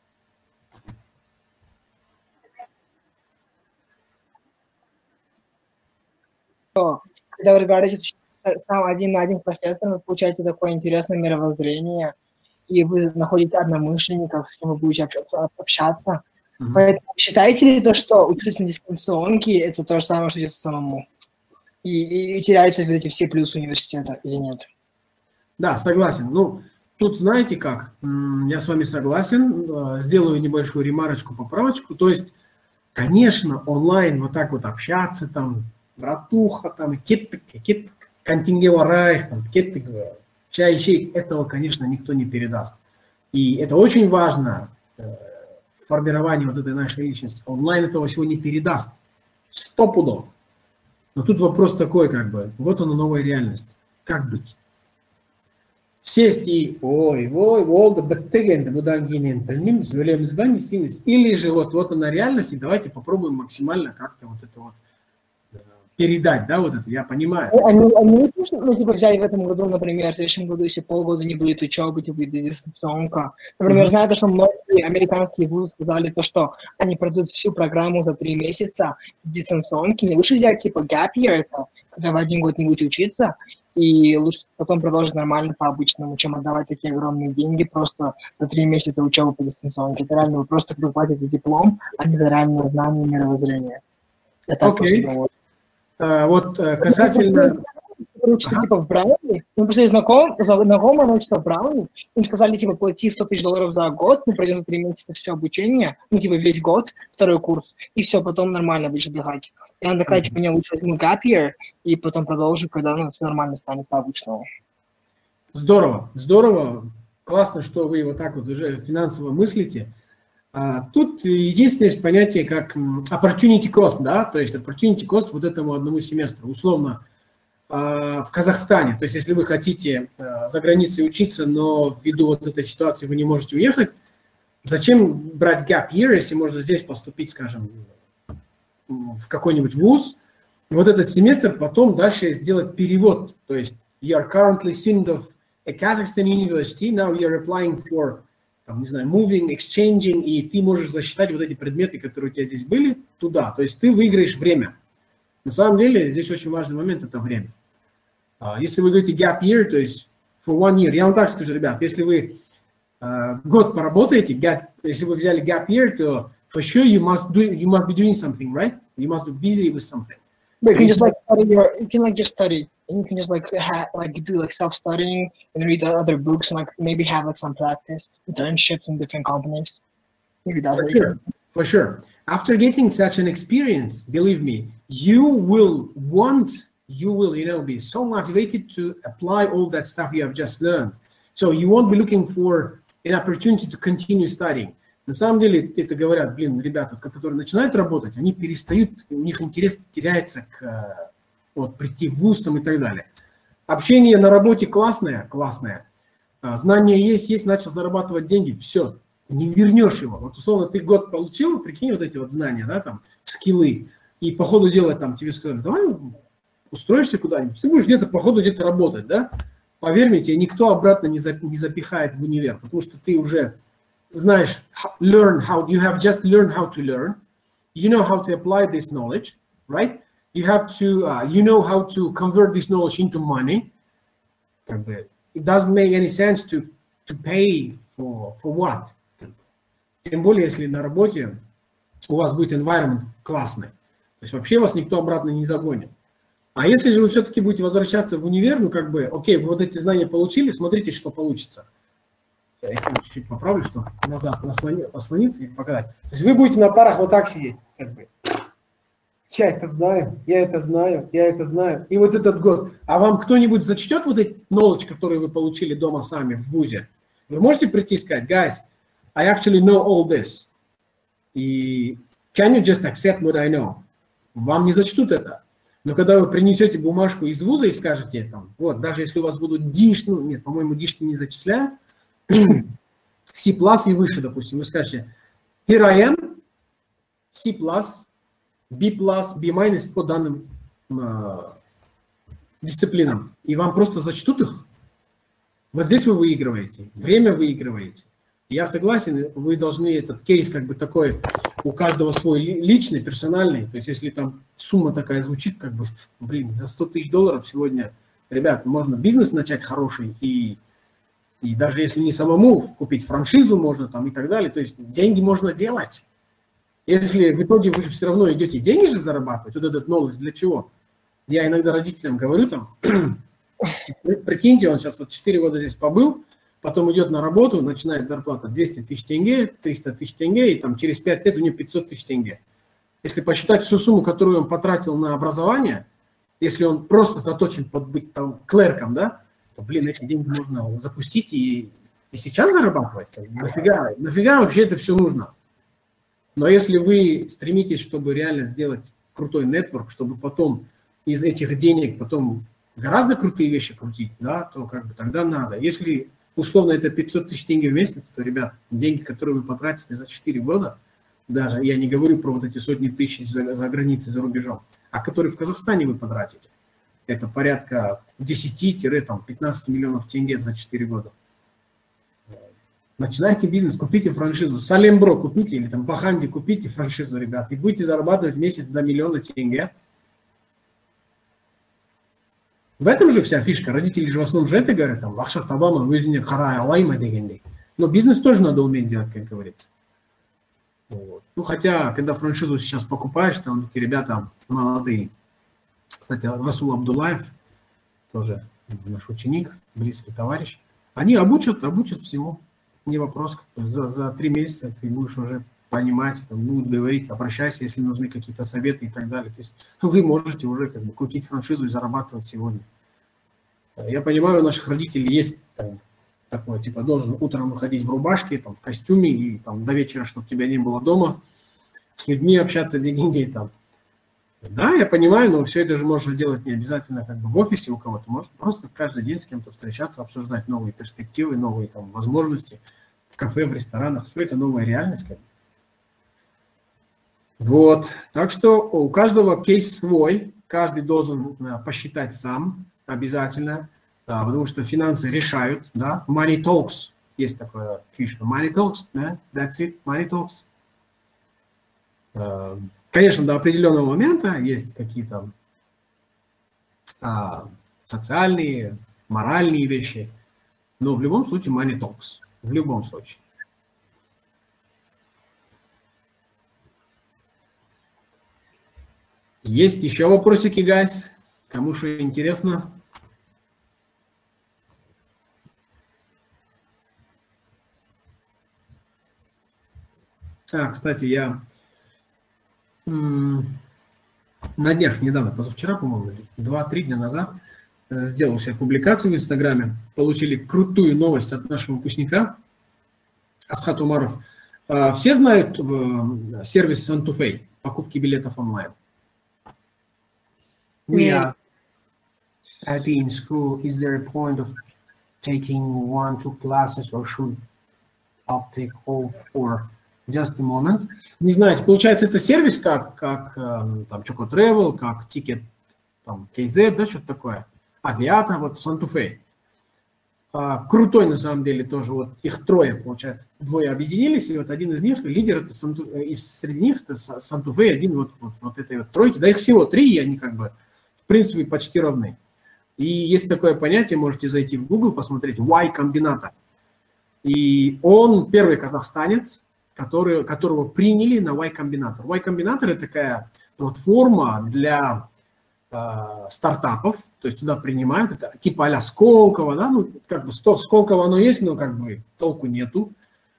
Когда вы разговариваете сам один на один с профессором, вы получаете такое интересное мировоззрение, и вы находите одномышленников, с кем вы будете общаться. Mm-hmm. Поэтому считаете ли то, что учиться на дистанционке – это то же самое, что учиться самому? И, и теряются вот эти все плюсы университета или нет? Да, согласен. Ну, тут знаете как, я с вами согласен, сделаю небольшую ремарочку, поправочку. То есть, конечно, онлайн вот так вот общаться, там, братуха, там, кеттик, кеттик, контингеварайх, там, кеттик, чай, чай, этого, конечно, никто не передаст. И это очень важно в формировании вот этой нашей личности. Онлайн этого всего не передаст. Сто пудов. Но тут вопрос такой, как бы, вот она новая реальность. Как быть? Сесть и, ой, ой, волга, баттеген, будангинен, пальним, звелем сбани, снимись. Или же вот, вот она реальность, и давайте попробуем максимально как-то вот это вот передать, да, вот это, я понимаю. Они, они ну, типа, взяли в этом году, например, в следующем году, если полгода не будет учебы, типа, будет дистанционка. Например, mm-hmm. знаю, что многие американские вузы сказали то, что они пройдут всю программу за три месяца дистанционки. Не лучше взять, типа, gap year, это, когда вы один год не будете учиться, и лучше потом продолжить нормально по-обычному, чем отдавать такие огромные деньги просто за три месяца учебы по дистанционке. Это реально вы просто платите диплом, а не за реальное знание и мировоззрение. Это okay. просто... Uh, вот uh, касательно... Учится, ага. типа, в Брауне. Ну, просто есть знаком, знакомый, она учится в Брауне. Им сказали, типа, плати сто тысяч долларов за год, мы пройдем за три месяца все обучение, ну, типа, весь год, второй курс, и все, потом нормально будешь отдыхать. И она такая, типа, не лучше возьму gap year, и потом продолжу, когда, ну, все нормально станет по-обычному. Здорово, здорово. Классно, что вы вот так вот уже финансово мыслите. Тут единственное есть понятие как opportunity cost, да, то есть opportunity cost вот этому одному семестру, условно, в Казахстане. То есть если вы хотите за границей учиться, но ввиду вот этой ситуации вы не можете уехать, зачем брать gap year, если можно здесь поступить, скажем, в какой-нибудь вуз, и вот этот семестр потом дальше сделать перевод. То есть you are currently student of a Kazakhstan university, now you are applying for там, не знаю, moving, exchanging, и ты можешь засчитать вот эти предметы, которые у тебя здесь были, туда. То есть ты выиграешь время. На самом деле, здесь очень важный момент – это время. Если вы говорите gap year, то есть for one year, я вам так скажу, ребят, если вы uh, год поработаете, gap, если вы взяли gap year, то for sure you must, do, you must be doing something, right? You must be busy with something. But you can just like study your, you can like just study. And you can just like ha like do like self-studying and read other books and like maybe have like some practice internships in different companies. Maybe that's for sure. For sure. After getting such an experience, believe me, you will want, you will, you know, be so motivated to apply all that stuff you have just learned. So you won't be looking for an opportunity to continue studying. На самом деле, это говорят, блин, ребята, которые начинают работать, они перестают, у них интерес теряется к вот, прийти в вуз там, и так далее. Общение на работе классное, классное. Знания есть, есть, начал зарабатывать деньги, все, не вернешь его. Вот условно ты год получил, прикинь, вот эти вот знания, да, там, скиллы, и по ходу дела там тебе сказали, давай устроишься куда-нибудь, ты будешь где-то по ходу где-то работать, да. Поверь мне, тебя никто обратно не, за, не запихает в универ, потому что ты уже знаешь, learn how, you have just learned how to learn, you know how to apply this knowledge, right? you have to, uh, you know how to convert this knowledge into money. Как бы, it doesn't make any sense to, to pay for, for what? Тем более, если на работе у вас будет environment классный. То есть вообще вас никто обратно не загонит. А если же вы все-таки будете возвращаться в универ, ну как бы, окей, вы вот эти знания получили, смотрите, что получится. Я их чуть-чуть поправлю, чтобы назад наслониться и показать. То есть вы будете на парах вот так сидеть, как бы. Я это знаю, я это знаю, я это знаю. И вот этот год. А вам кто-нибудь зачтет вот эти knowledge, которые вы получили дома сами в вузе? Вы можете прийти и сказать, guys, I actually know all this. И can you just accept what I know? Вам не зачтут это. Но когда вы принесете бумажку из вуза и скажете, там, вот, даже если у вас будут диш, ну, нет, по-моему, диш не зачисляют, C plus и выше, допустим, вы скажете, here I am, C plus, B plus, B minus по данным э, дисциплинам. И вам просто зачтут их. Вот здесь вы выигрываете, время выигрываете. Я согласен, вы должны этот кейс как бы такой, у каждого свой личный, персональный. То есть если там сумма такая звучит, как бы, блин, за сто тысяч долларов сегодня, ребят, можно бизнес начать хороший, и, и даже если не самому купить франшизу можно там и так далее. То есть деньги можно делать. Если в итоге вы же все равно идете деньги же зарабатывать, вот этот knowledge для чего? Я иногда родителям говорю там, прикиньте, он сейчас вот четыре года здесь побыл, потом идет на работу, начинает зарплата двести тысяч тенге, триста тысяч тенге, и там через пять лет у него пятьсот тысяч тенге. Если посчитать всю сумму, которую он потратил на образование, если он просто заточен под быть там клерком, да, то, блин, эти деньги можно запустить и, и сейчас зарабатывать. Нафига, нафига вообще это все нужно? Но если вы стремитесь, чтобы реально сделать крутой нетворк, чтобы потом из этих денег потом гораздо крутые вещи крутить, да, то как бы тогда надо. Если условно это пятьсот тысяч тенге в месяц, то, ребят, деньги, которые вы потратите за четыре года, даже я не говорю про вот эти сотни тысяч за, за границей, за рубежом, а которые в Казахстане вы потратите, это порядка десять-пятнадцать миллионов тенге за четыре года. Начинайте бизнес, купите франшизу, Салембро купите или там Баханди купите франшизу, ребят, и будете зарабатывать в месяц до миллиона тенге. В этом же вся фишка. Родители же в основном же это говорят, там, Лахша Табама, Вызине Харай Алайма дегенди. Но бизнес тоже надо уметь делать, как говорится. Вот. Ну, хотя, когда франшизу сейчас покупаешь, там эти ребята молодые. Кстати, Расул Абдулаев, тоже наш ученик, близкий товарищ. Они обучат, обучат всему. Не вопрос. За, за три месяца ты будешь уже понимать, там, будут говорить, обращайся, если нужны какие-то советы и так далее. То есть вы можете уже как бы купить франшизу и зарабатывать сегодня. Я понимаю, у наших родителей есть там, такое, типа, должен утром выходить в рубашке, там, в костюме, и там, до вечера, чтобы тебя не было дома, с людьми общаться, деньги там. Да, я понимаю, но все это же можно делать не обязательно как бы в офисе у кого-то. Можно просто каждый день с кем-то встречаться, обсуждать новые перспективы, новые там возможности в кафе, в ресторанах. Все это новая реальность. Как бы. Вот. Так что у каждого кейс свой. Каждый должен посчитать сам обязательно, да, потому что финансы решают. Да? Money talks. Есть такое фишка. Money talks. Да? That's it. Money talks. Конечно, до определенного момента есть какие-то а, социальные, моральные вещи, но в любом случае money talks. В любом случае. Есть еще вопросики, guys? Кому что интересно? А, кстати, я на днях, недавно, позавчера, по-моему, два-три дня назад сделал себе публикацию в Инстаграме. Получили крутую новость от нашего выпускника Асхат Умаров. Все знают сервис Santufei, покупки билетов онлайн? We are happy in school. Is there a point of taking one, two classes, or should I take off or just a moment? Не знаете, получается, это сервис как, как там Choco Travel, как Ticket, там, кей зет, да, что-то такое. Авиатор, вот Santufei. крутой на самом деле тоже, вот их трое, получается, двое объединились, и вот один из них, лидер, это Санту, из среди них, это Санта-Фе, один вот, вот, вот этой вот тройки, да их всего три, и они как бы, в принципе, почти равны. И есть такое понятие, можете зайти в Google, посмотреть, Y-комбинатор. И он первый казахстанец, который, которого приняли на Y-комбинатор. Y-комбинатор – это такая платформа для стартапов, то есть туда принимают, это типа а-ля Сколково, да, ну, как бы Сколково оно есть, но как бы толку нету.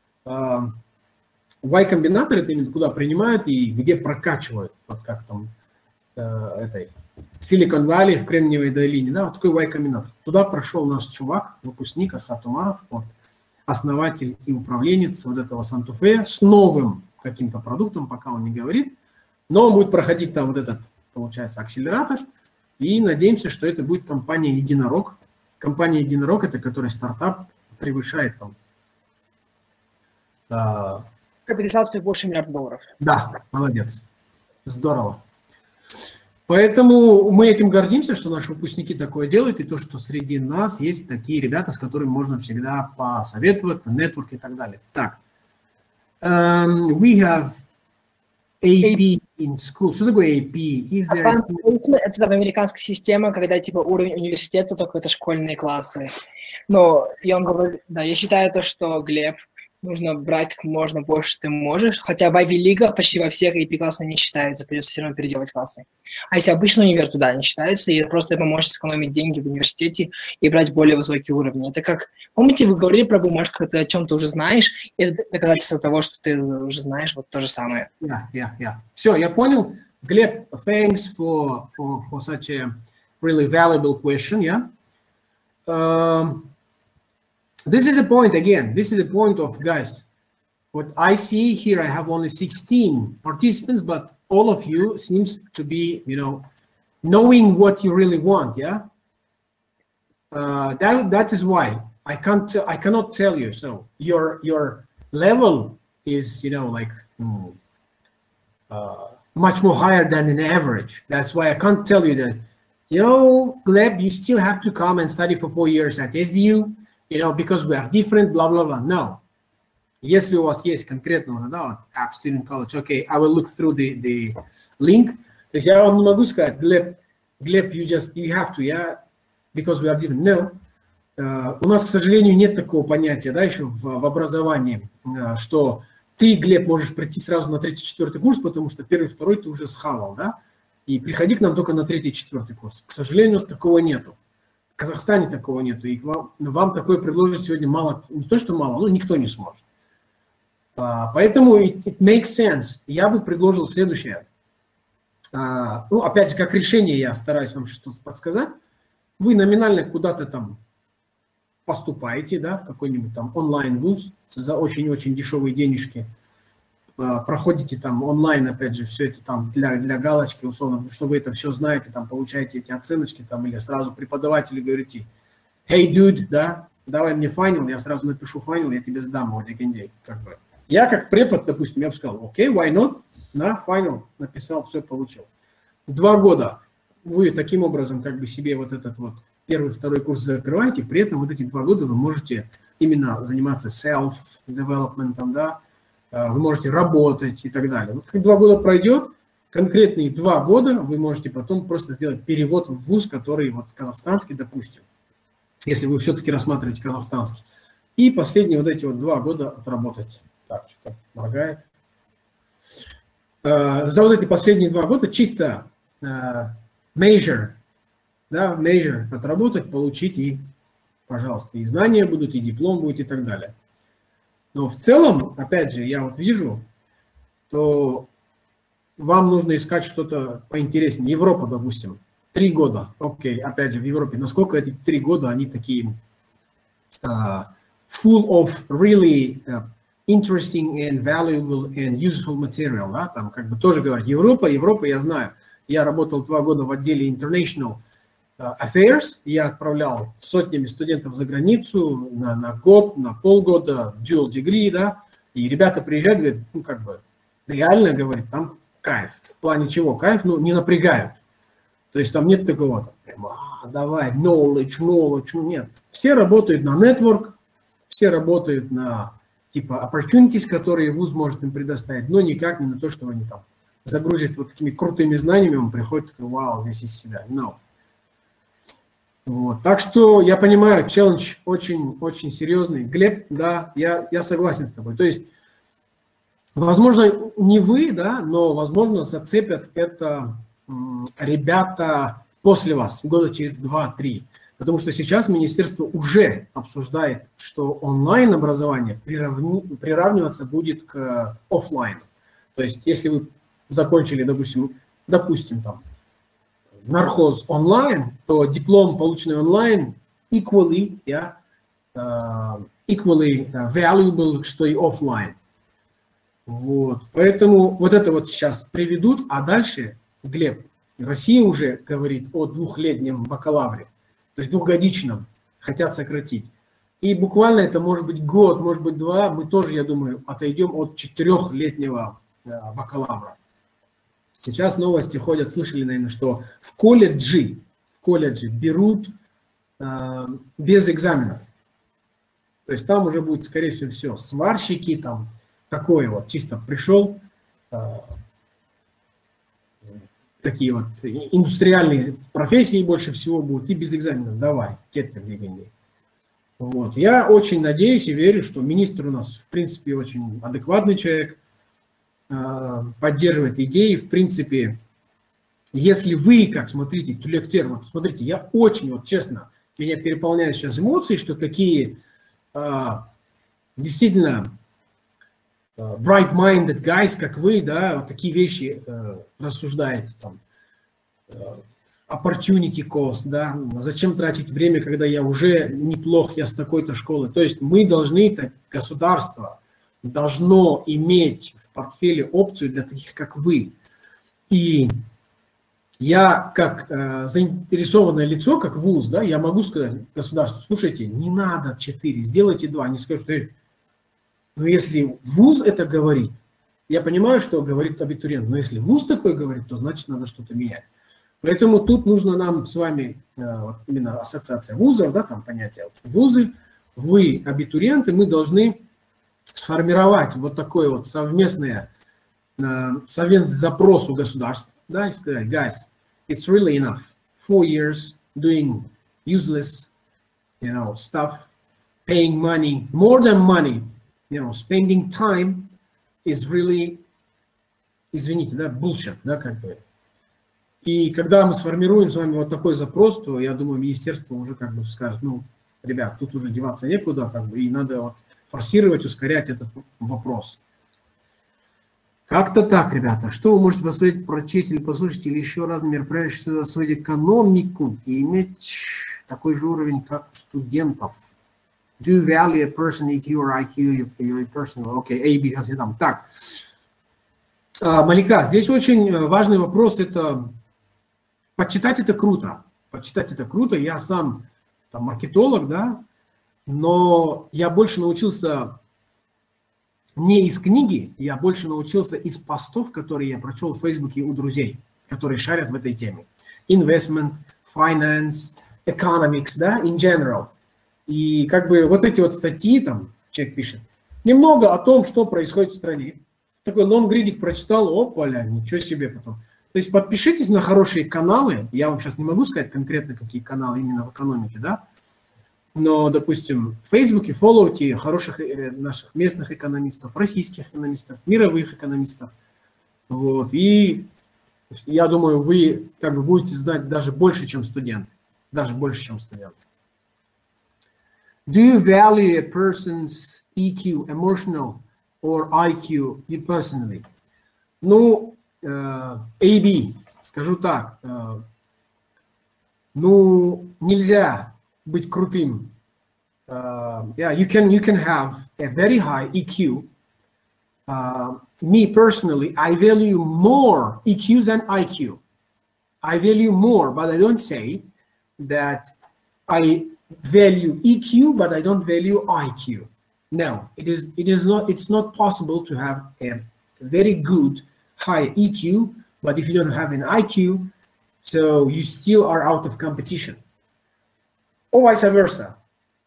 Y-комбинатор это именно куда принимают и где прокачивают, вот как там этой Silicon Valley в Кремниевой долине, да, вот такой Y-комбинатор. Туда прошел наш чувак, выпускник Асхат Умаров, вот, основатель и управленец вот этого Санта-Фе с новым каким-то продуктом, пока он не говорит, но он будет проходить там вот этот, получается, акселератор, и надеемся, что это будет компания «Единорог». Компания «Единорог» – это который стартап превышает там… Э, Капитализацию больше миллиарда долларов. Да, молодец. Здорово. Поэтому мы этим гордимся, что наши выпускники такое делают, и то, что среди нас есть такие ребята, с которыми можно всегда посоветоваться, нетворк и так далее. Так. Um, we have эй пи in school. Что такое эй пи? Is there... Это американская система, когда типа уровень университета, только это школьные классы. Но я вам говорю, да, я считаю то, что, Глеб, нужно брать как можно больше ты можешь. Хотя в Ivy League почти во всех эй пи классы не считаются, придется все равно переделать классы. А если обычный универ, туда не считаются, и просто поможет сэкономить деньги в университете и брать более высокие уровни. Это как, помните, вы говорили про бумажку, ты о чем-то уже знаешь, и это доказательство того, что ты уже знаешь, вот то же самое. Yeah, yeah, yeah. Все, я понял. Глеб, thanks for, for, for such a really valuable question, yeah? Um, This is a point, again, this is a point of, guys, what I see here, I have only sixteen participants, but all of you seems to be, you know, knowing what you really want, yeah? Uh, that, that is why I can't, I cannot tell you. So your, your level is, you know, like hmm, uh, much more higher than an average. That's why I can't tell you that, you know, Gleb, you still have to come and study for four years at эс ди ю. You know, because we are different, blah, blah, blah. No. Если у вас есть конкретно, да, App Student College, okay, I will look through the, the link. То есть я вам не могу сказать, Gleb, Gleb, you just, you have to, yeah, because we are different. No. Uh, у нас, к сожалению, нет такого понятия, да, еще в, в образовании, uh, что ты, Глеб, можешь прийти сразу на третий, четвертый курс, потому что первый, второй ты уже схавал, да, и приходи к нам только на третий, четвертый курс. К сожалению, у нас такого нету. В Казахстане такого нету, и вам, вам такое предложить сегодня мало, не то что мало, но никто не сможет. А, поэтому it, it makes sense. Я бы предложил следующее. А, ну, опять же, как решение я стараюсь вам что-то подсказать. Вы номинально куда-то там поступаете, да, в какой-нибудь там онлайн-вуз за очень-очень дешевые денежки. Проходите там онлайн, опять же, все это там для, для галочки, условно, что вы это все знаете, там получаете эти оценочки, там, или сразу преподавателю говорите, hey, dude, да, давай мне файнал, я сразу напишу файнал, я тебе сдам вот день. Как бы. Я как препод, допустим, я бы сказал, окей, okay, why not, да, файнал, написал, все получил. Два года вы таким образом как бы себе вот этот вот первый, второй курс закрываете, при этом вот эти два года вы можете именно заниматься self-development, да, вы можете работать и так далее. Вот как два года пройдет, конкретные два года вы можете потом просто сделать перевод в вуз, который вот казахстанский, допустим, если вы все-таки рассматриваете казахстанский. И последние вот эти вот два года отработать. Так, что-то моргает. За вот эти последние два года чисто major, да, major отработать, получить и, пожалуйста, и знания будут, и диплом будет, и так далее. Но в целом, опять же, я вот вижу, то вам нужно искать что-то поинтереснее. Европа, допустим, три года. Окей, опять же, в Европе. Насколько эти три года, они такие uh, full of really uh, interesting and valuable and useful material. Да? Там как бы тоже говорят, Европа, Европа, я знаю. Я работал два года в отделе International Affairs, я отправлял сотнями студентов за границу на, на год, на полгода, dual degree, да, и ребята приезжают, говорят, ну, как бы, реально, говорят, там кайф. В плане чего кайф? Ну, не напрягают. То есть там нет такого, там, прямо, а, давай, knowledge, knowledge, ну, нет. Все работают на network, все работают на типа opportunities, которые вуз может им предоставить, но никак не на то, что они там загрузят вот такими крутыми знаниями, он приходит такой, вау, весь из себя. No. Вот. Так что я понимаю, челлендж очень-очень серьезный. Глеб, да, я, я согласен с тобой. То есть, возможно, не вы, да, но, возможно, зацепят это м, ребята после вас, года через два-три. Потому что сейчас министерство уже обсуждает, что онлайн-образование приравни, приравниваться будет к офлайну. То есть, если вы закончили, допустим, допустим, там, нархоз онлайн, то диплом, полученный онлайн, equally, yeah, uh, equally valuable, что и офлайн. Вот. Поэтому вот это вот сейчас приведут, а дальше, Глеб, Россия уже говорит о двухлетнем бакалавре, то есть двухгодичном, хотят сократить. И буквально это может быть год, может быть два, мы тоже, я думаю, отойдем от четырехлетнего uh, бакалавра. Сейчас новости ходят, слышали, наверное, что в колледже, в колледже берут э, без экзаменов. То есть там уже будет, скорее всего, все. Сварщики, там, такое вот, чисто пришел, э, такие вот индустриальные профессии больше всего будут, и без экзаменов. Давай, кетпер легенды. Вот. Я очень надеюсь и верю, что министр у нас, в принципе, очень адекватный человек, поддерживает идеи. В принципе, если вы, как смотрите, тулектер, вот смотрите, я очень, вот честно, меня переполняют сейчас эмоции, что такие а, действительно bright-minded guys, как вы, да, вот такие вещи а, рассуждаете, там, opportunity cost, да, зачем тратить время, когда я уже неплох, я с такой-то школы. То есть мы должны, так, государство должно иметь в портфеле опцию для таких, как вы. И я, как э, заинтересованное лицо, как вуз, да, я могу сказать государству, слушайте, не надо четыре, сделайте два. Они скажут, что, но если вуз это говорит, я понимаю, что говорит абитуриент, но если вуз такой говорит, то значит надо что-то менять. Поэтому тут нужно нам с вами, э, вот именно ассоциация вузов, да, там понятие вот, вузы, вы абитуриенты, мы должны сформировать вот такой вот совместный, uh, совместный запрос у государства, да, и сказать, guys, it's really enough. Four years doing useless, you know, stuff, paying money, more than money, you know, spending time is really, извините, да, bullshit, да, как бы. И когда мы сформируем с вами вот такой запрос, то, я думаю, министерство уже как бы скажет, ну, ребят, тут уже деваться некуда, как бы, и надо вот форсировать, ускорять этот вопрос. Как-то так, ребята. Что вы можете посмотреть, прочесть или послушать, или еще раз мероприятия, что освоить экономику и иметь такой же уровень, как у студентов? Do you value a person E Q or I Q, your personal? Окей, A, B, C, там. Так. А, Малика, здесь очень важный вопрос, это почитать это круто. Почитать это круто. Я сам там маркетолог, да, но я больше научился не из книги, я больше научился из постов, которые я прочел в Фейсбуке у друзей, которые шарят в этой теме. Investment, finance, economics, да, in general. И как бы вот эти вот статьи, там, человек пишет, немного о том, что происходит в стране. Такой лонгридик прочитал, опаля, ничего себе потом. То есть подпишитесь на хорошие каналы, я вам сейчас не могу сказать конкретно, какие каналы именно в экономике, да, но, допустим, в Фейсбуке фоллоуте хороших наших местных экономистов, российских экономистов, мировых экономистов. Вот. И я думаю, вы как бы будете знать даже больше, чем студент. Даже больше, чем студент. Do you value a person's E Q, emotional or I Q, you personally? Ну, uh, A B, скажу так. Uh, ну, нельзя быть крутым. Uh, yeah, you can you can have a very high E Q. Uh, me personally, I value more E Q than I Q. I value more, but I don't say that I value E Q, but I don't value I Q. No, it is it is not it's not possible to have a very good high E Q, but if you don't have an I Q, so you still are out of competition. Or vice versa.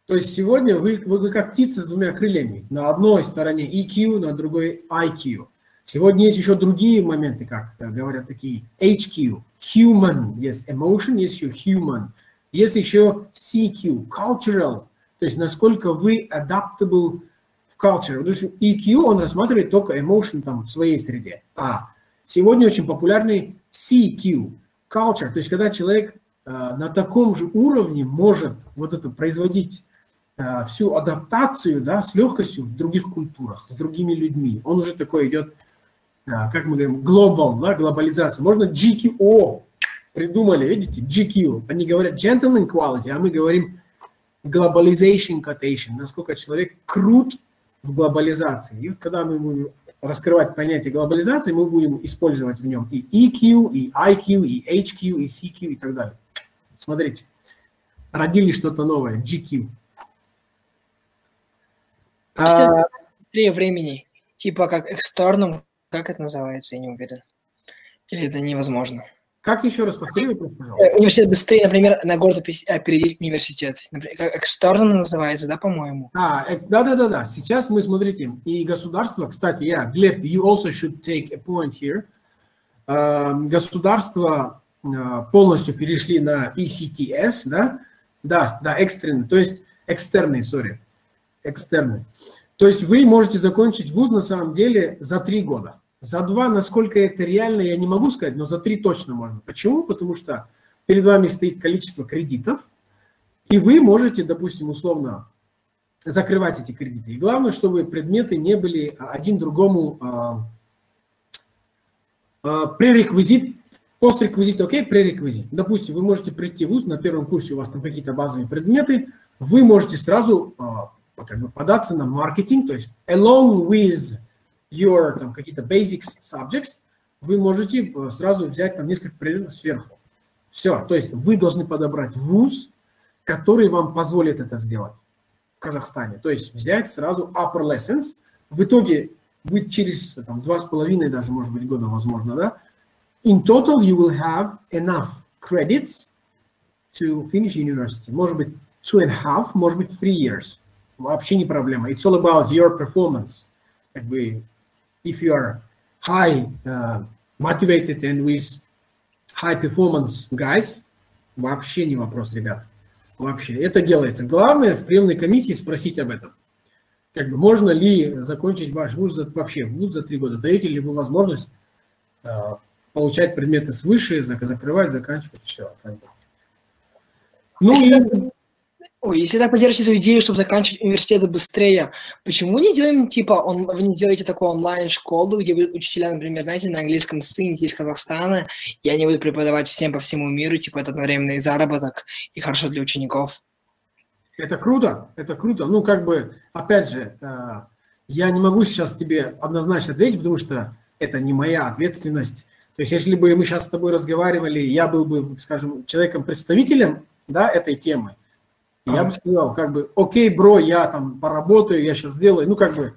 То есть сегодня вы, вы, вы как птица с двумя крыльями. На одной стороне и кью, на другой ай кью. Сегодня есть еще другие моменты, как говорят такие эйч кью. Human, есть emotion, есть еще human. Есть еще си кью, cultural. То есть насколько вы adaptable в culture. Потому что и кью, он рассматривает только emotion там, в своей среде. А сегодня очень популярный си кью, culture. То есть когда человек э, на таком же уровне может вот это производить э, всю адаптацию, да, с легкостью в других культурах, с другими людьми. Он уже такой идет, э, как мы говорим, global, да, глобализация. Можно джи кью, о, придумали, видите, джи кью. Они говорят gentleman quality, а мы говорим globalization quotation. Насколько человек крут в глобализации. И когда мы будем раскрывать понятие глобализации, мы будем использовать в нем и и кью, и ай кью, и эйч кью, и си кью и так далее. Смотрите, родили что-то новое, джи кью. А... Быстрее времени, типа как external, как это называется, я не уверен. Или это невозможно? Как еще раз повторю, пожалуйста? Университет быстрее, например, на год опередить университет. Как external называется, да, по-моему? А, да-да-да-да. Сейчас мы, смотрите, и государство, кстати, я, yeah, Глеб, you also should take a point here. Uh, государства uh, полностью перешли на и си ти эс, да? Да, да, экстренный, то есть экстерный, sorry, экстерный. То есть вы можете закончить вуз на самом деле за три года. За два, насколько это реально, я не могу сказать, но за три точно можно. Почему? Потому что перед вами стоит количество кредитов, и вы можете, допустим, условно закрывать эти кредиты. И главное, чтобы предметы не были один другому а, а, пререквизит, постреквизит, окей, пререквизит. Допустим, вы можете прийти в вуз, на первом курсе у вас там какие-то базовые предметы, вы можете сразу а, как бы податься на маркетинг, то есть along with your там какие-то basics subjects, вы можете сразу взять там несколько предметов сверху. Все, то есть вы должны подобрать вуз, который вам позволит это сделать в Казахстане. То есть взять сразу upper lessons. В итоге вы через там, два с половиной даже, может быть, года, возможно, да, in total you will have enough credits to finish university. Может быть, two and a half, может быть, three years. Вообще не проблема. It's all about your performance. Как бы if you are high uh, motivated and with high performance guys, вообще не вопрос, ребят. Вообще. Это делается. Главное в приемной комиссии спросить об этом. Как бы можно ли закончить ваш вуз за, вообще вуз за три года? Даете ли вы возможность uh, получать предметы свыше, закрывать, заканчивать, все. Как бы. Ну и... Ой, если так поддержите эту идею, чтобы заканчивать университеты быстрее, почему не делаем, типа, он, вы не делаете такую онлайн-школу, где вы учителя, например, знаете, на английском языке из Казахстана, и они будут преподавать всем по всему миру, типа, это одновременный заработок и хорошо для учеников? Это круто, это круто. Ну, как бы, опять же, я не могу сейчас тебе однозначно ответить, потому что это не моя ответственность. То есть, если бы мы сейчас с тобой разговаривали, я был бы, скажем, человеком-представителем, да, этой темы, я бы сказал, как бы, окей, бро, я там поработаю, я сейчас сделаю, ну, как бы,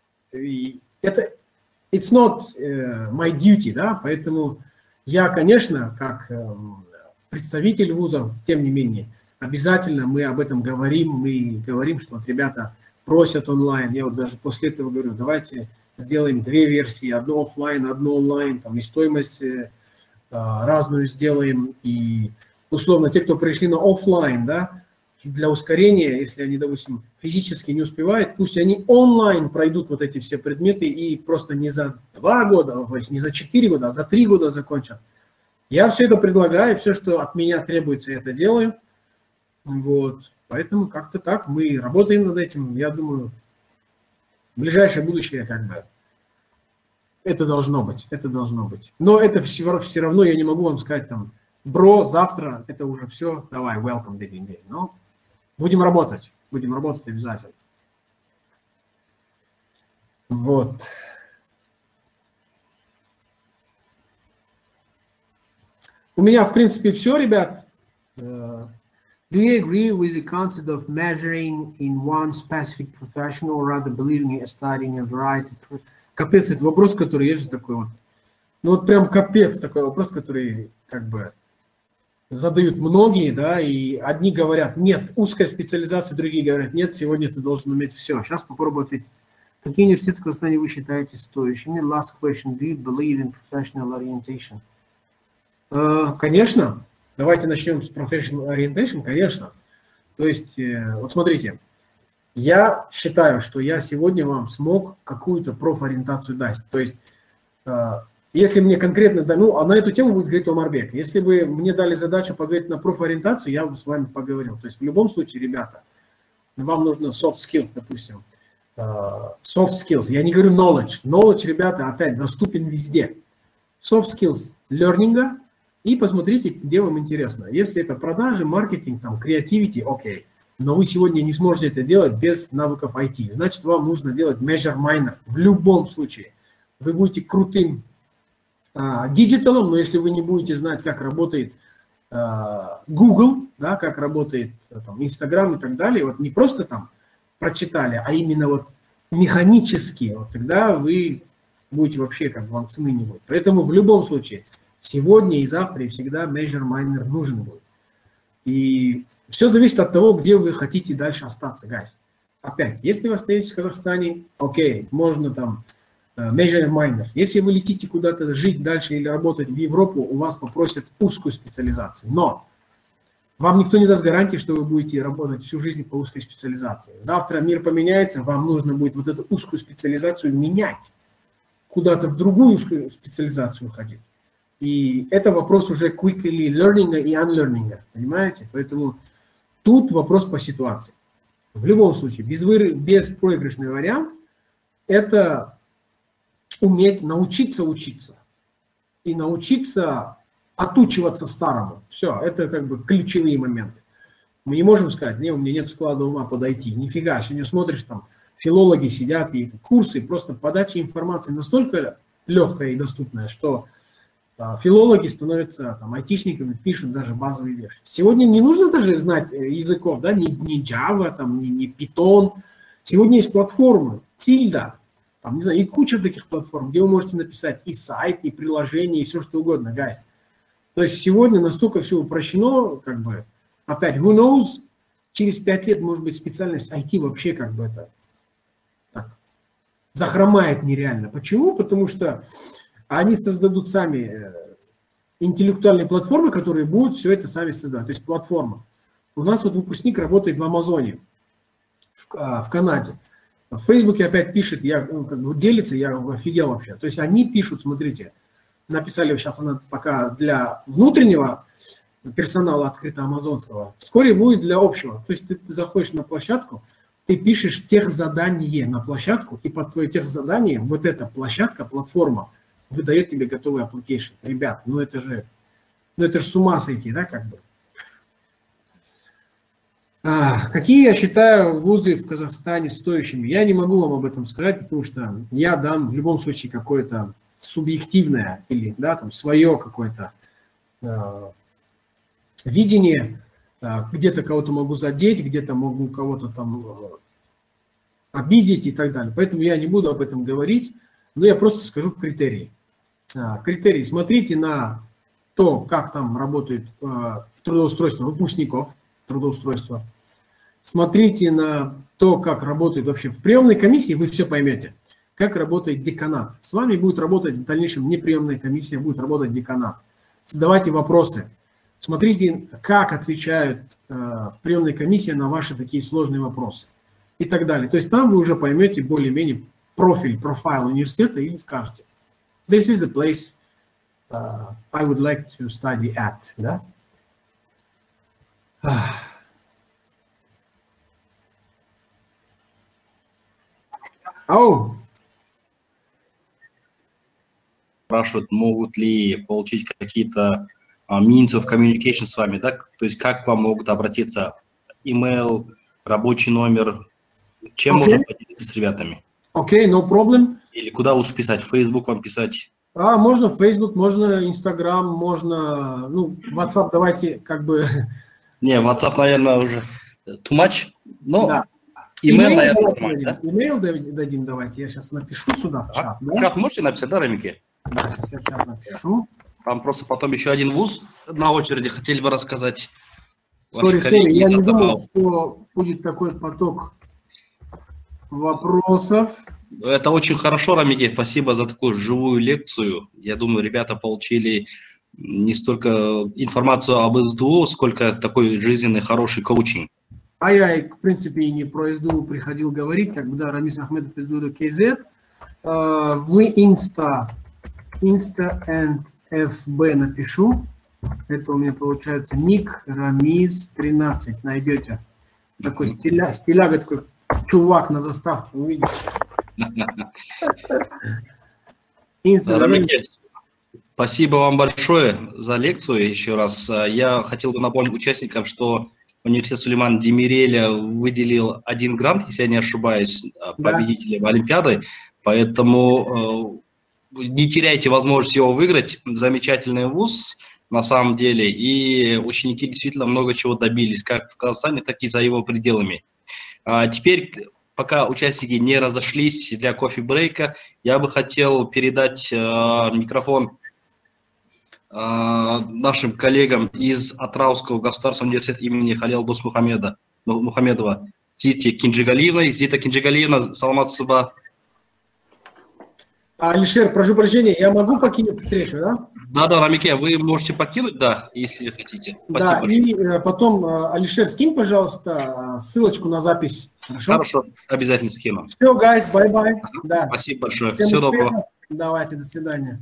это, it's not uh, my duty, да, поэтому я, конечно, как uh, представитель вузов, тем не менее, обязательно мы об этом говорим, мы говорим, что вот ребята просят онлайн, я вот даже после этого говорю, давайте сделаем две версии, одну офлайн, одну онлайн, там, и стоимость uh, разную сделаем, и, условно, те, кто пришли на офлайн, да, для ускорения, если они, допустим, физически не успевают, пусть они онлайн пройдут вот эти все предметы и просто не за два года, то есть не за четыре года, а за три года закончат. Я все это предлагаю, все, что от меня требуется, я это делаю. Вот. Поэтому как-то так мы работаем над этим. Я думаю, в ближайшее будущее как бы это должно быть, это должно быть. Но это все, все равно я не могу вам сказать там, бро, завтра это уже все, давай, welcome, day. Но будем работать, будем работать обязательно. Вот. У меня, в принципе, все, ребят. Uh, do you agree with the concept of measuring in one specific profession or rather believing in studying a variety? Капец, это вопрос, который есть же такой вот. Ну вот прям капец такой вопрос, который как бы задают многие, да, и одни говорят, нет, узкая специализация, другие говорят, нет, сегодня ты должен уметь все. Сейчас попробую ответить. Какие университеты в Казахстане вы считаете стоящими? Last question, do you believe in professional orientation? Uh, конечно. Давайте начнем с professional orientation, конечно. То есть, э, вот смотрите, я считаю, что я сегодня вам смог какую-то профориентацию дать. То есть, э, если мне конкретно, да, ну, а на эту тему будет говорить Омарбек. Если бы мне дали задачу поговорить на профориентацию, я бы с вами поговорил. То есть, в любом случае, ребята, вам нужно soft skills, допустим. Uh, soft skills, я не говорю knowledge. Knowledge, ребята, опять доступен везде. Soft skills learning, и посмотрите, где вам интересно. Если это продажи, маркетинг, там, creativity, окей. Но вы сегодня не сможете это делать без навыков ай ти. Значит, вам нужно делать major minor. В любом случае. Вы будете крутым диджиталом, uh, но если вы не будете знать, как работает uh, Google, да, как работает там, Instagram и так далее, вот не просто там прочитали, а именно вот механически, вот тогда вы будете вообще как вам цены не будет. Поэтому в любом случае сегодня и завтра и всегда major minor нужен будет. И все зависит от того, где вы хотите дальше остаться, guys. Опять, если вы остаетесь в Казахстане, окей, можно там major minor. Если вы летите куда-то жить дальше или работать в Европу, у вас попросят узкую специализацию. Но вам никто не даст гарантии, что вы будете работать всю жизнь по узкой специализации. Завтра мир поменяется, вам нужно будет вот эту узкую специализацию менять, куда-то в другую узкую специализацию уходить. И это вопрос уже quickly learning и unlearning, понимаете? Поэтому тут вопрос по ситуации. В любом случае, беспроигрышный вариант – это уметь научиться учиться и научиться отучиваться старому. Все, это как бы ключевые моменты. Мы не можем сказать, не, у меня нет склада ума подойти. Нифига, сегодня смотришь, там филологи сидят и курсы, просто подача информации настолько легкая и доступная, что а, филологи становятся там айтишниками, пишут даже базовые вещи. Сегодня не нужно даже знать языков, да, не, не Java, там, не, не Python. Сегодня есть платформы, Tilda, там, не знаю, и куча таких платформ, где вы можете написать и сайт, и приложение, и все что угодно, guys. То есть сегодня настолько все упрощено, как бы, опять, who knows, через пять лет, может быть, специальность ай ти вообще как бы это так, захромает нереально. Почему? Потому что они создадут сами интеллектуальные платформы, которые будут все это сами создавать. То есть платформа. У нас вот выпускник работает в Амазоне, в, в Канаде. В Фейсбуке опять пишет, я, ну, как бы делится, я офигел вообще. То есть они пишут, смотрите, написали сейчас она пока для внутреннего персонала открыто амазонского, вскоре будет для общего. То есть ты заходишь на площадку, ты пишешь техзадание на площадку, и под твое техзадание вот эта площадка, платформа, выдает тебе готовый application. Ребят, ну это же, ну это же с ума сойти, да, как бы. А, какие я считаю вузы в Казахстане стоящими? Я не могу вам об этом сказать, потому что я дам в любом случае какое-то субъективное или, да, там, свое какое-то э, видение, э, где-то кого-то могу задеть, где-то могу кого-то там э, обидеть и так далее. Поэтому я не буду об этом говорить, но я просто скажу критерии. Э, критерии. Смотрите на то, как там работает э, трудоустройство выпускников, трудоустройство. Смотрите на то, как работает вообще в приемной комиссии, вы все поймете. Как работает деканат. С вами будет работать в дальнейшем не приемная комиссия, будет работать деканат. Задавайте вопросы. Смотрите, как отвечают э, в приемной комиссии на ваши такие сложные вопросы. И так далее. То есть там вы уже поймете более-менее профиль, профайл университета и скажете, this is the place uh, I would like to study at. Да? Oh. Спрашивают, могут ли получить какие-то uh, means of communication с вами, да? То есть как к вам могут обратиться? Email, рабочий номер, чем okay. можно поделиться с ребятами? Окей, okay, no problem. Или куда лучше писать? В Facebook вам писать? А, можно в Facebook, можно Instagram, можно, ну, WhatsApp давайте как бы... Не, WhatsApp, наверное, уже too much, но да. email, email наверное, давайте, нормально, да? Email дадим, давайте, я сейчас напишу сюда в чат. А, да? Чат можете написать, да, Рамики? Да, сейчас я в чат напишу. Там просто потом еще один вуз на очереди, хотели бы рассказать. Сори, сори, я не думал, что будет такой поток вопросов. Это очень хорошо, Рамике, спасибо за такую живую лекцию. Я думаю, ребята получили не столько информацию об СДУ, сколько такой жизненный хороший коучинг. А я, в принципе, и не про СДУ приходил говорить, как бы, да, Рамис Ахмедов, СДУ кей зет. В Инста, Инста and эф би напишу. Это у меня получается ник Рамис тринадцать. Найдете. Такой стиля, стиляга, такой чувак на заставке, увидите. Рамике, спасибо вам большое за лекцию еще раз. Я хотел бы напомнить участникам, что университет Сулеймана Демиреля выделил один грант, если я не ошибаюсь, победителям да. Олимпиады. Поэтому э, не теряйте возможность его выиграть. Замечательный вуз на самом деле. И ученики действительно много чего добились, как в Казахстане, так и за его пределами. А теперь, пока участники не разошлись для кофе-брейка, я бы хотел передать э, микрофон э, нашим коллегам из Атырауского государственного университета имени Халила Досмухамеда, Мухамедова, Зите Кинджигалиевной. Зита Кинджигалиевна, саламатсыба. Алишер, прошу прощения, я могу покинуть встречу, да? Да, да, Рамике, вы можете покинуть, да, если хотите. Спасибо да, большое. И потом, Алишер, скинь, пожалуйста, ссылочку на запись. Хорошо? Хорошо, обязательно скину. Все, guys, bye-bye. Да. Спасибо большое. Всем Всего успехов. доброго. Давайте, до свидания.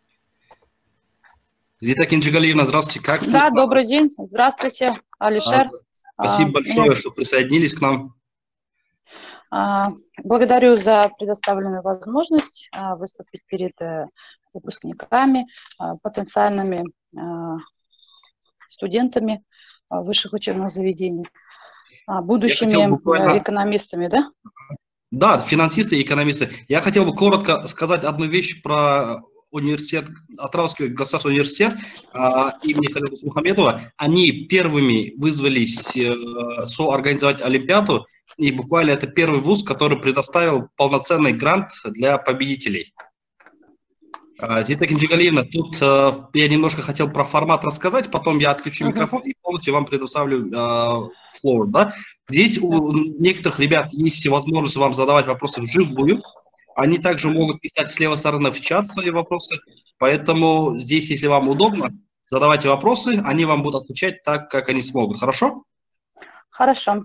Зита Кинджигалиевна, здравствуйте. Как да, вы? Добрый день. Здравствуйте, Алишер. А, спасибо а, большое, меня... что присоединились к нам. А, благодарю за предоставленную возможность а, выступить перед а, выпускниками, а, потенциальными а, студентами а, высших учебных заведений, а, будущими буквально... экономистами, да? Да, финансисты и экономисты. Я хотел бы коротко сказать одну вещь про университет, Атыраусский государственный университет а, имени Халила Досмухамедова. Они первыми вызвались э, соорганизовать Олимпиаду, и буквально это первый вуз, который предоставил полноценный грант для победителей. А, Зита Кинджигалиевна, тут э, я немножко хотел про формат рассказать, потом я отключу uh-huh. микрофон и полностью вам предоставлю э, флор. Да? Здесь у некоторых ребят есть возможность вам задавать вопросы вживую. Они также могут писать с левой стороны в чат свои вопросы, поэтому здесь, если вам удобно, задавайте вопросы, они вам будут отвечать так, как они смогут. Хорошо? Хорошо.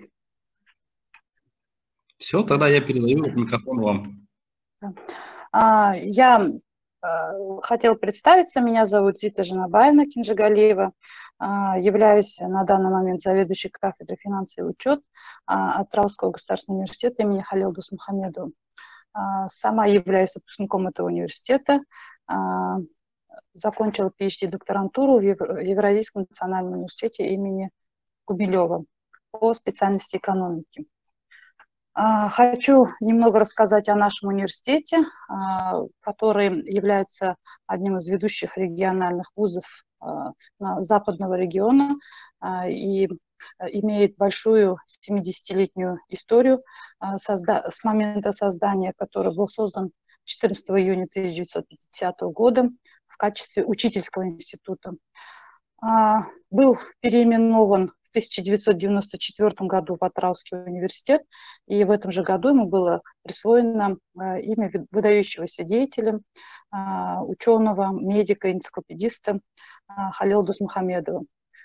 Все, тогда я передаю микрофон вам. А, я а, хотела представиться. Меня зовут Зита Жанабаевна Кинджигалиева. А, являюсь на данный момент заведующей кафедрой финансы и учет а, Атырауского государственного университета имени Халила Досмухамедова. Сама являюсь выпускником этого университета, закончила пи эйч ди-докторантуру в Евразийском национальном университете имени Гумилева по специальности экономики. Хочу немного рассказать о нашем университете, который является одним из ведущих региональных вузов западного региона и имеет большую семидесятилетнюю историю с момента создания, который был создан четырнадцатого июня тысяча девятьсот пятидесятого года в качестве учительского института. Был переименован в тысяча девятьсот девяносто четвёртом году в Атыраусский университет, и в этом же году ему было присвоено имя выдающегося деятеля, ученого, медика, энциклопедиста Халила Досмухамедова.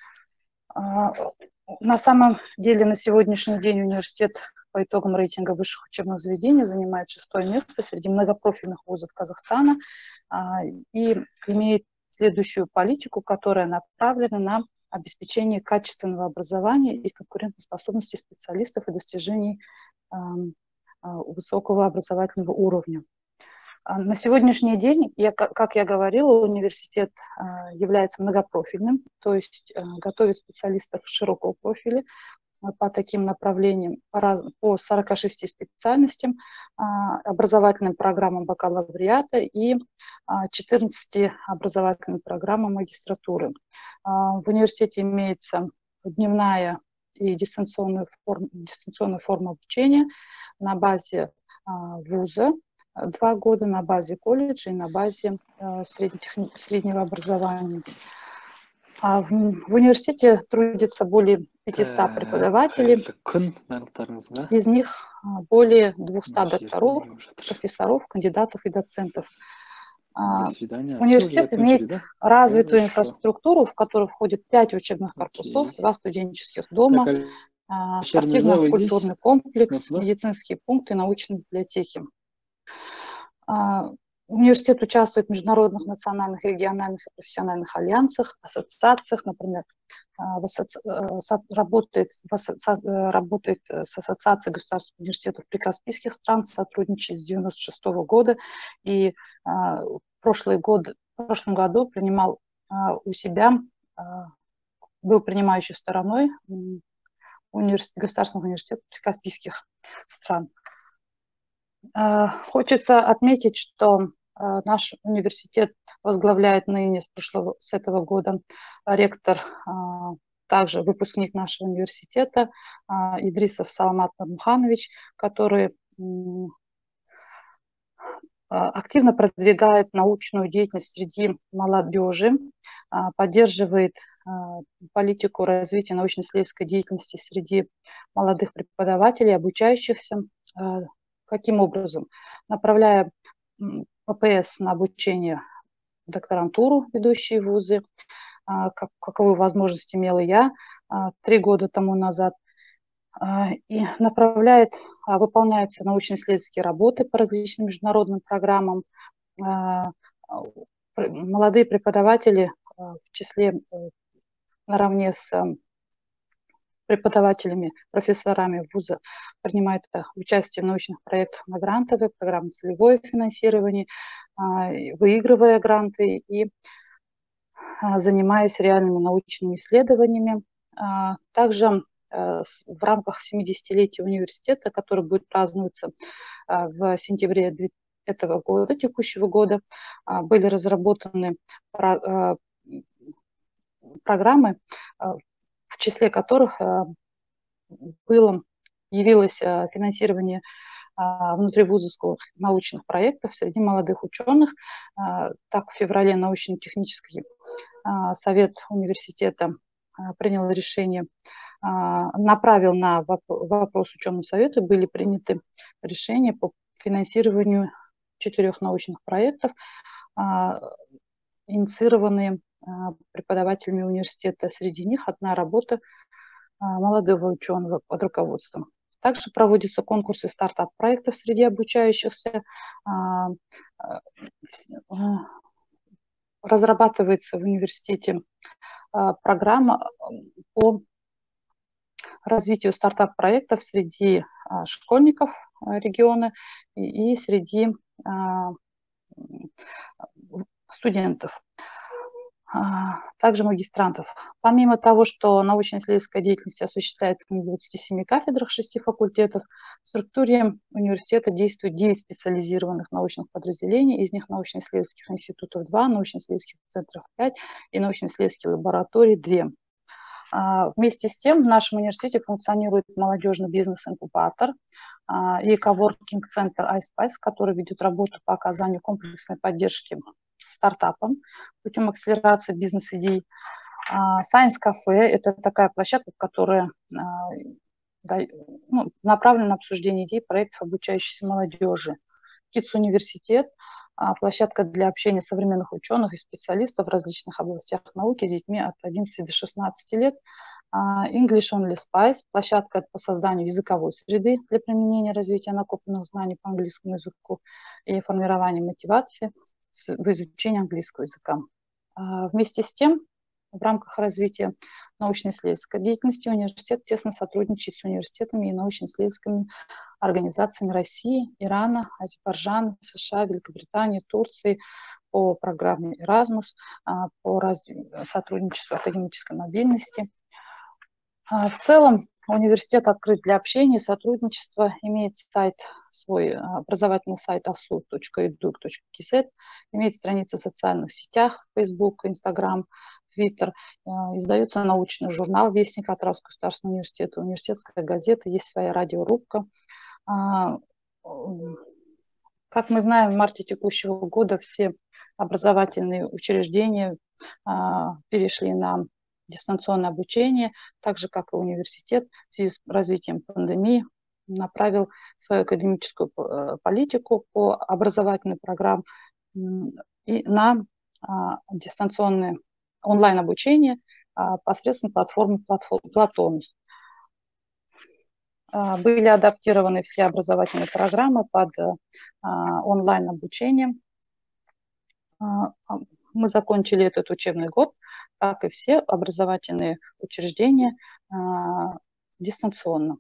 На самом деле на сегодняшний день университет по итогам рейтинга высших учебных заведений занимает шестое место среди многопрофильных вузов Казахстана и имеет следующую политику, которая направлена на обеспечение качественного образования и конкурентоспособности специалистов и достижений высокого образовательного уровня. На сегодняшний день, я, как я говорила, университет является многопрофильным, то есть готовит специалистов широкого профиля по таким направлениям, по, по сорока шести специальностям, образовательным программам бакалавриата и четырнадцати образовательным программам магистратуры. В университете имеется дневная и дистанционная форма, дистанционная форма обучения на базе вуза, два года на базе колледжа и на базе среднего образования. А в, в университете трудится более пятисот преподавателей, из них более двухсот докторов, профессоров, кандидатов и доцентов. Университет имеет развитую инфраструктуру, в которую входит пять учебных корпусов, два студенческих дома, спортивно-культурный комплекс, медицинские пункты, научные библиотеки. Университет участвует в международных, национальных, региональных и профессиональных альянсах, ассоциациях, например, в асоци... работает, в асоци... работает с Ассоциацией государственных университетов прикаспийских стран, сотрудничает с девяносто шестого года и в, прошлый год, в прошлом году принимал у себя, был принимающей стороной университет, государственных университетов прикаспийских стран. Хочется отметить, что наш университет возглавляет ныне с, прошлого, с этого года ректор, также выпускник нашего университета Идрисов Саламат Нурмуханович, который активно продвигает научную деятельность среди молодежи, поддерживает политику развития научно-исследовательской деятельности среди молодых преподавателей, обучающихся. Каким образом? Направляя ППС на обучение в докторантуру, ведущие вузы, как, каковую возможность имела я три года тому назад, и направляет, выполняются научно-исследовательские работы по различным международным программам. Молодые преподаватели, в числе наравне с преподавателями, профессорами вуза, принимают участие в научных проектах на грантовые, программы целевое финансирование, выигрывая гранты и занимаясь реальными научными исследованиями. Также в рамках семидесятилетия университета, который будет праздноваться в сентябре этого года, текущего года, были разработаны программы, в числе которых было, явилось финансирование внутривузовских научных проектов среди молодых ученых. Так, в феврале научно-технический совет университета принял решение, направил на вопрос ученому совету, были приняты решения по финансированию четырех научных проектов, инициированные преподавателями университета. Среди них одна работа молодого ученого под руководством. Также проводятся конкурсы стартап-проектов среди обучающихся. Разрабатывается в университете программа по развитию стартап-проектов среди школьников региона и среди студентов, также магистрантов. Помимо того, что научно-исследовательская деятельность осуществляется на двадцати семи кафедрах, шести факультетов, в структуре университета действует девять специализированных научных подразделений, из них научно-исследовательских институтов два, научно-исследовательских центров пять и научно-исследовательские лаборатории две. Вместе с тем в нашем университете функционирует молодежный бизнес-инкубатор и коворкинг-центр iSpice, который ведет работу по оказанию комплексной поддержки стартапам путем акселерации бизнес-идей. Science Cafe – это такая площадка, которая ну, направлена на обсуждение идей проектов обучающейся молодежи. Kids Университет – площадка для общения современных ученых и специалистов в различных областях науки с детьми от одиннадцати до шестнадцати лет. English Only Spice – площадка по созданию языковой среды для применения и развития накопленных знаний по английскому языку и формирования мотивации в изучении английского языка. Вместе с тем, в рамках развития научно-исследовательской деятельности университет тесно сотрудничает с университетами и научно-исследовательскими организациями России, Ирана, Азербайджана, США, Великобритании, Турции по программе Erasmus, по сотрудничеству академической мобильности. В целом университет открыт для общения и сотрудничества, имеет сайт, свой образовательный сайт асу точка эду точка кз, имеет страницы в социальных сетях, Facebook, Instagram, Twitter, издается научный журнал «Вестник» Атырауского государственного университета, университетская газета, есть своя радиорубка. Как мы знаем, в марте текущего года все образовательные учреждения а, перешли на дистанционное обучение, так же, как и университет в связи с развитием пандемии направил свою академическую политику по образовательным программам и на а, дистанционное онлайн-обучение а, посредством платформы Платонус. А, были адаптированы все образовательные программы под а, онлайн-обучение. А, мы закончили этот учебный год, как и все образовательные учреждения, а, дистанционно.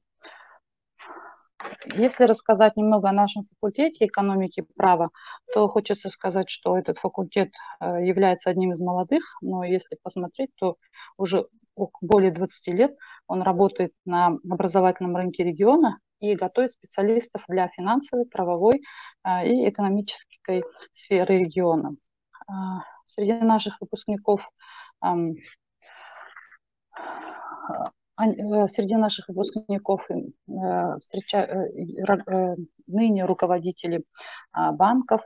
Если рассказать немного о нашем факультете экономики и права, то хочется сказать, что этот факультет является одним из молодых, но если посмотреть, то уже более двадцати лет он работает на образовательном рынке региона и готовит специалистов для финансовой, правовой и экономической сферы региона. Среди наших выпускников Среди наших выпускников встреча... ныне руководители банков,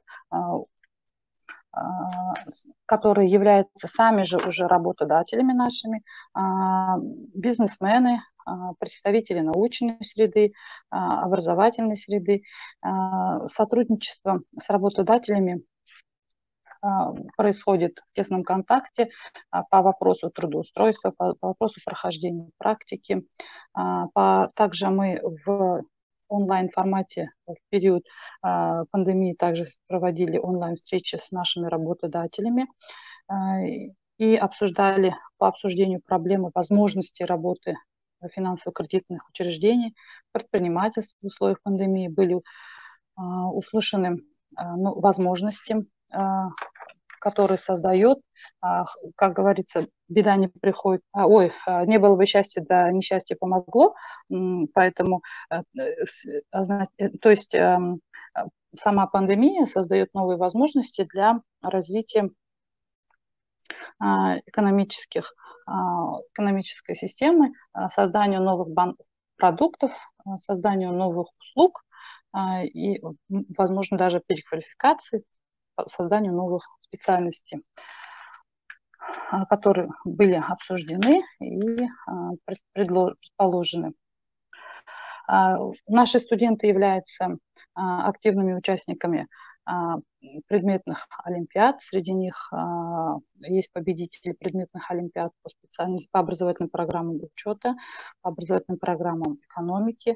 которые являются сами же уже работодателями нашими, бизнесмены, представители научной среды, образовательной среды. Сотрудничество с работодателями происходит в тесном контакте по вопросу трудоустройства, по вопросу прохождения практики. Также мы в онлайн-формате в период пандемии также проводили онлайн-встречи с нашими работодателями и обсуждали по обсуждению проблемы возможности работы финансово-кредитных учреждений, предпринимательств в условиях пандемии. Были услышаны возможности, который создает, как говорится, беда не приходит, а, ой, не было бы счастья, да несчастье помогло, поэтому, то есть сама пандемия создает новые возможности для развития экономических, экономической системы, созданию новых продуктов, созданию новых услуг и, возможно, даже переквалификации, созданию новых специальностей, которые были обсуждены и предложены. Наши студенты являются активными участниками предметных олимпиад. Среди них есть победители предметных олимпиад по специальности, по образовательным программам учета, по образовательным программам экономики.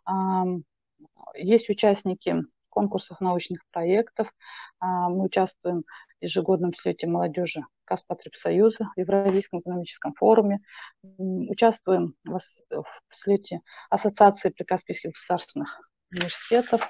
Есть участники конкурсов научных проектов. Мы участвуем в ежегодном слете молодежи Казпотребсоюза, в Евразийском экономическом форуме. Участвуем в слете Ассоциации прикаспийских государственных университетов.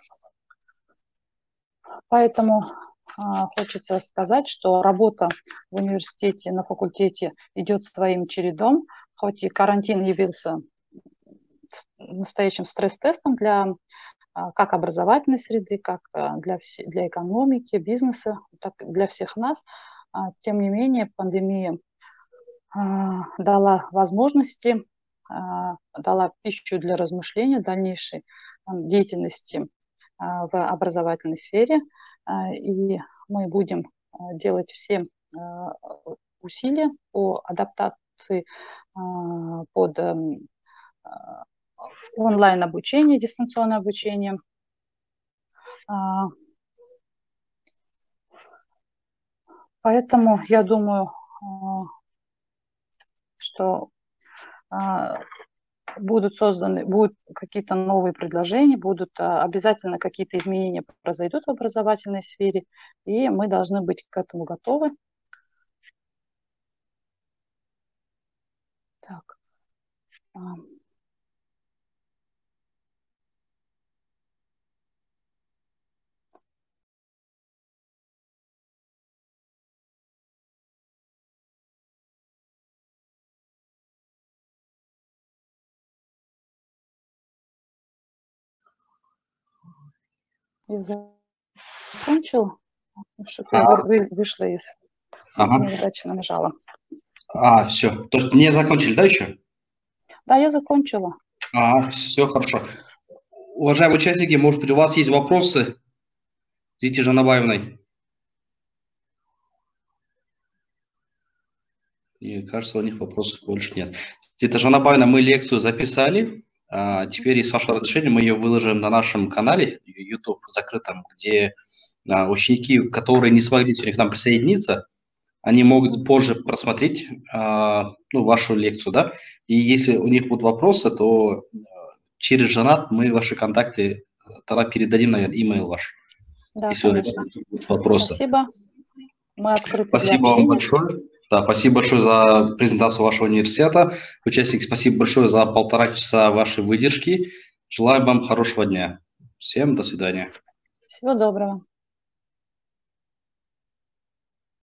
Поэтому хочется сказать, что работа в университете, на факультете идет своим чередом. Хоть и карантин явился настоящим стресс-тестом для как образовательной среды, как для, для экономики, бизнеса, так и для всех нас. Тем не менее, пандемия дала возможности, дала пищу для размышления дальнейшей деятельности в образовательной сфере. И мы будем делать все усилия по адаптации под онлайн-обучение, дистанционное обучение. Поэтому я думаю, что будут созданы, будут какие-то новые предложения, будут обязательно какие-то изменения произойдут в образовательной сфере, и мы должны быть к этому готовы. Так. Я закончила, чтобы я вы, вышла из ага. неудачно нажала. А, все. То есть не закончили, да, еще? Да, я закончила. А, все хорошо. Уважаемые участники, может быть, у вас есть вопросы? Зите Жанабаевной. И, кажется, у них вопросов больше нет. Зита Жанабаевна, мы лекцию записали. А, теперь, и с вашего разрешения, мы ее выложим на нашем канале YouTube закрытом, где а, ученики, которые не смогли сегодня к нам присоединиться, они могут позже просмотреть а, ну, вашу лекцию, да, и если у них будут вопросы, то через Жанат мы ваши контакты тогда передадим, наверное, имейл ваш, Да, если конечно. будут вопросы. Спасибо. Мы открыты Спасибо для вам общения. большое. Да, спасибо большое за презентацию вашего университета. Участники, спасибо большое за полтора часа вашей выдержки. Желаю вам хорошего дня. Всем до свидания. Всего доброго.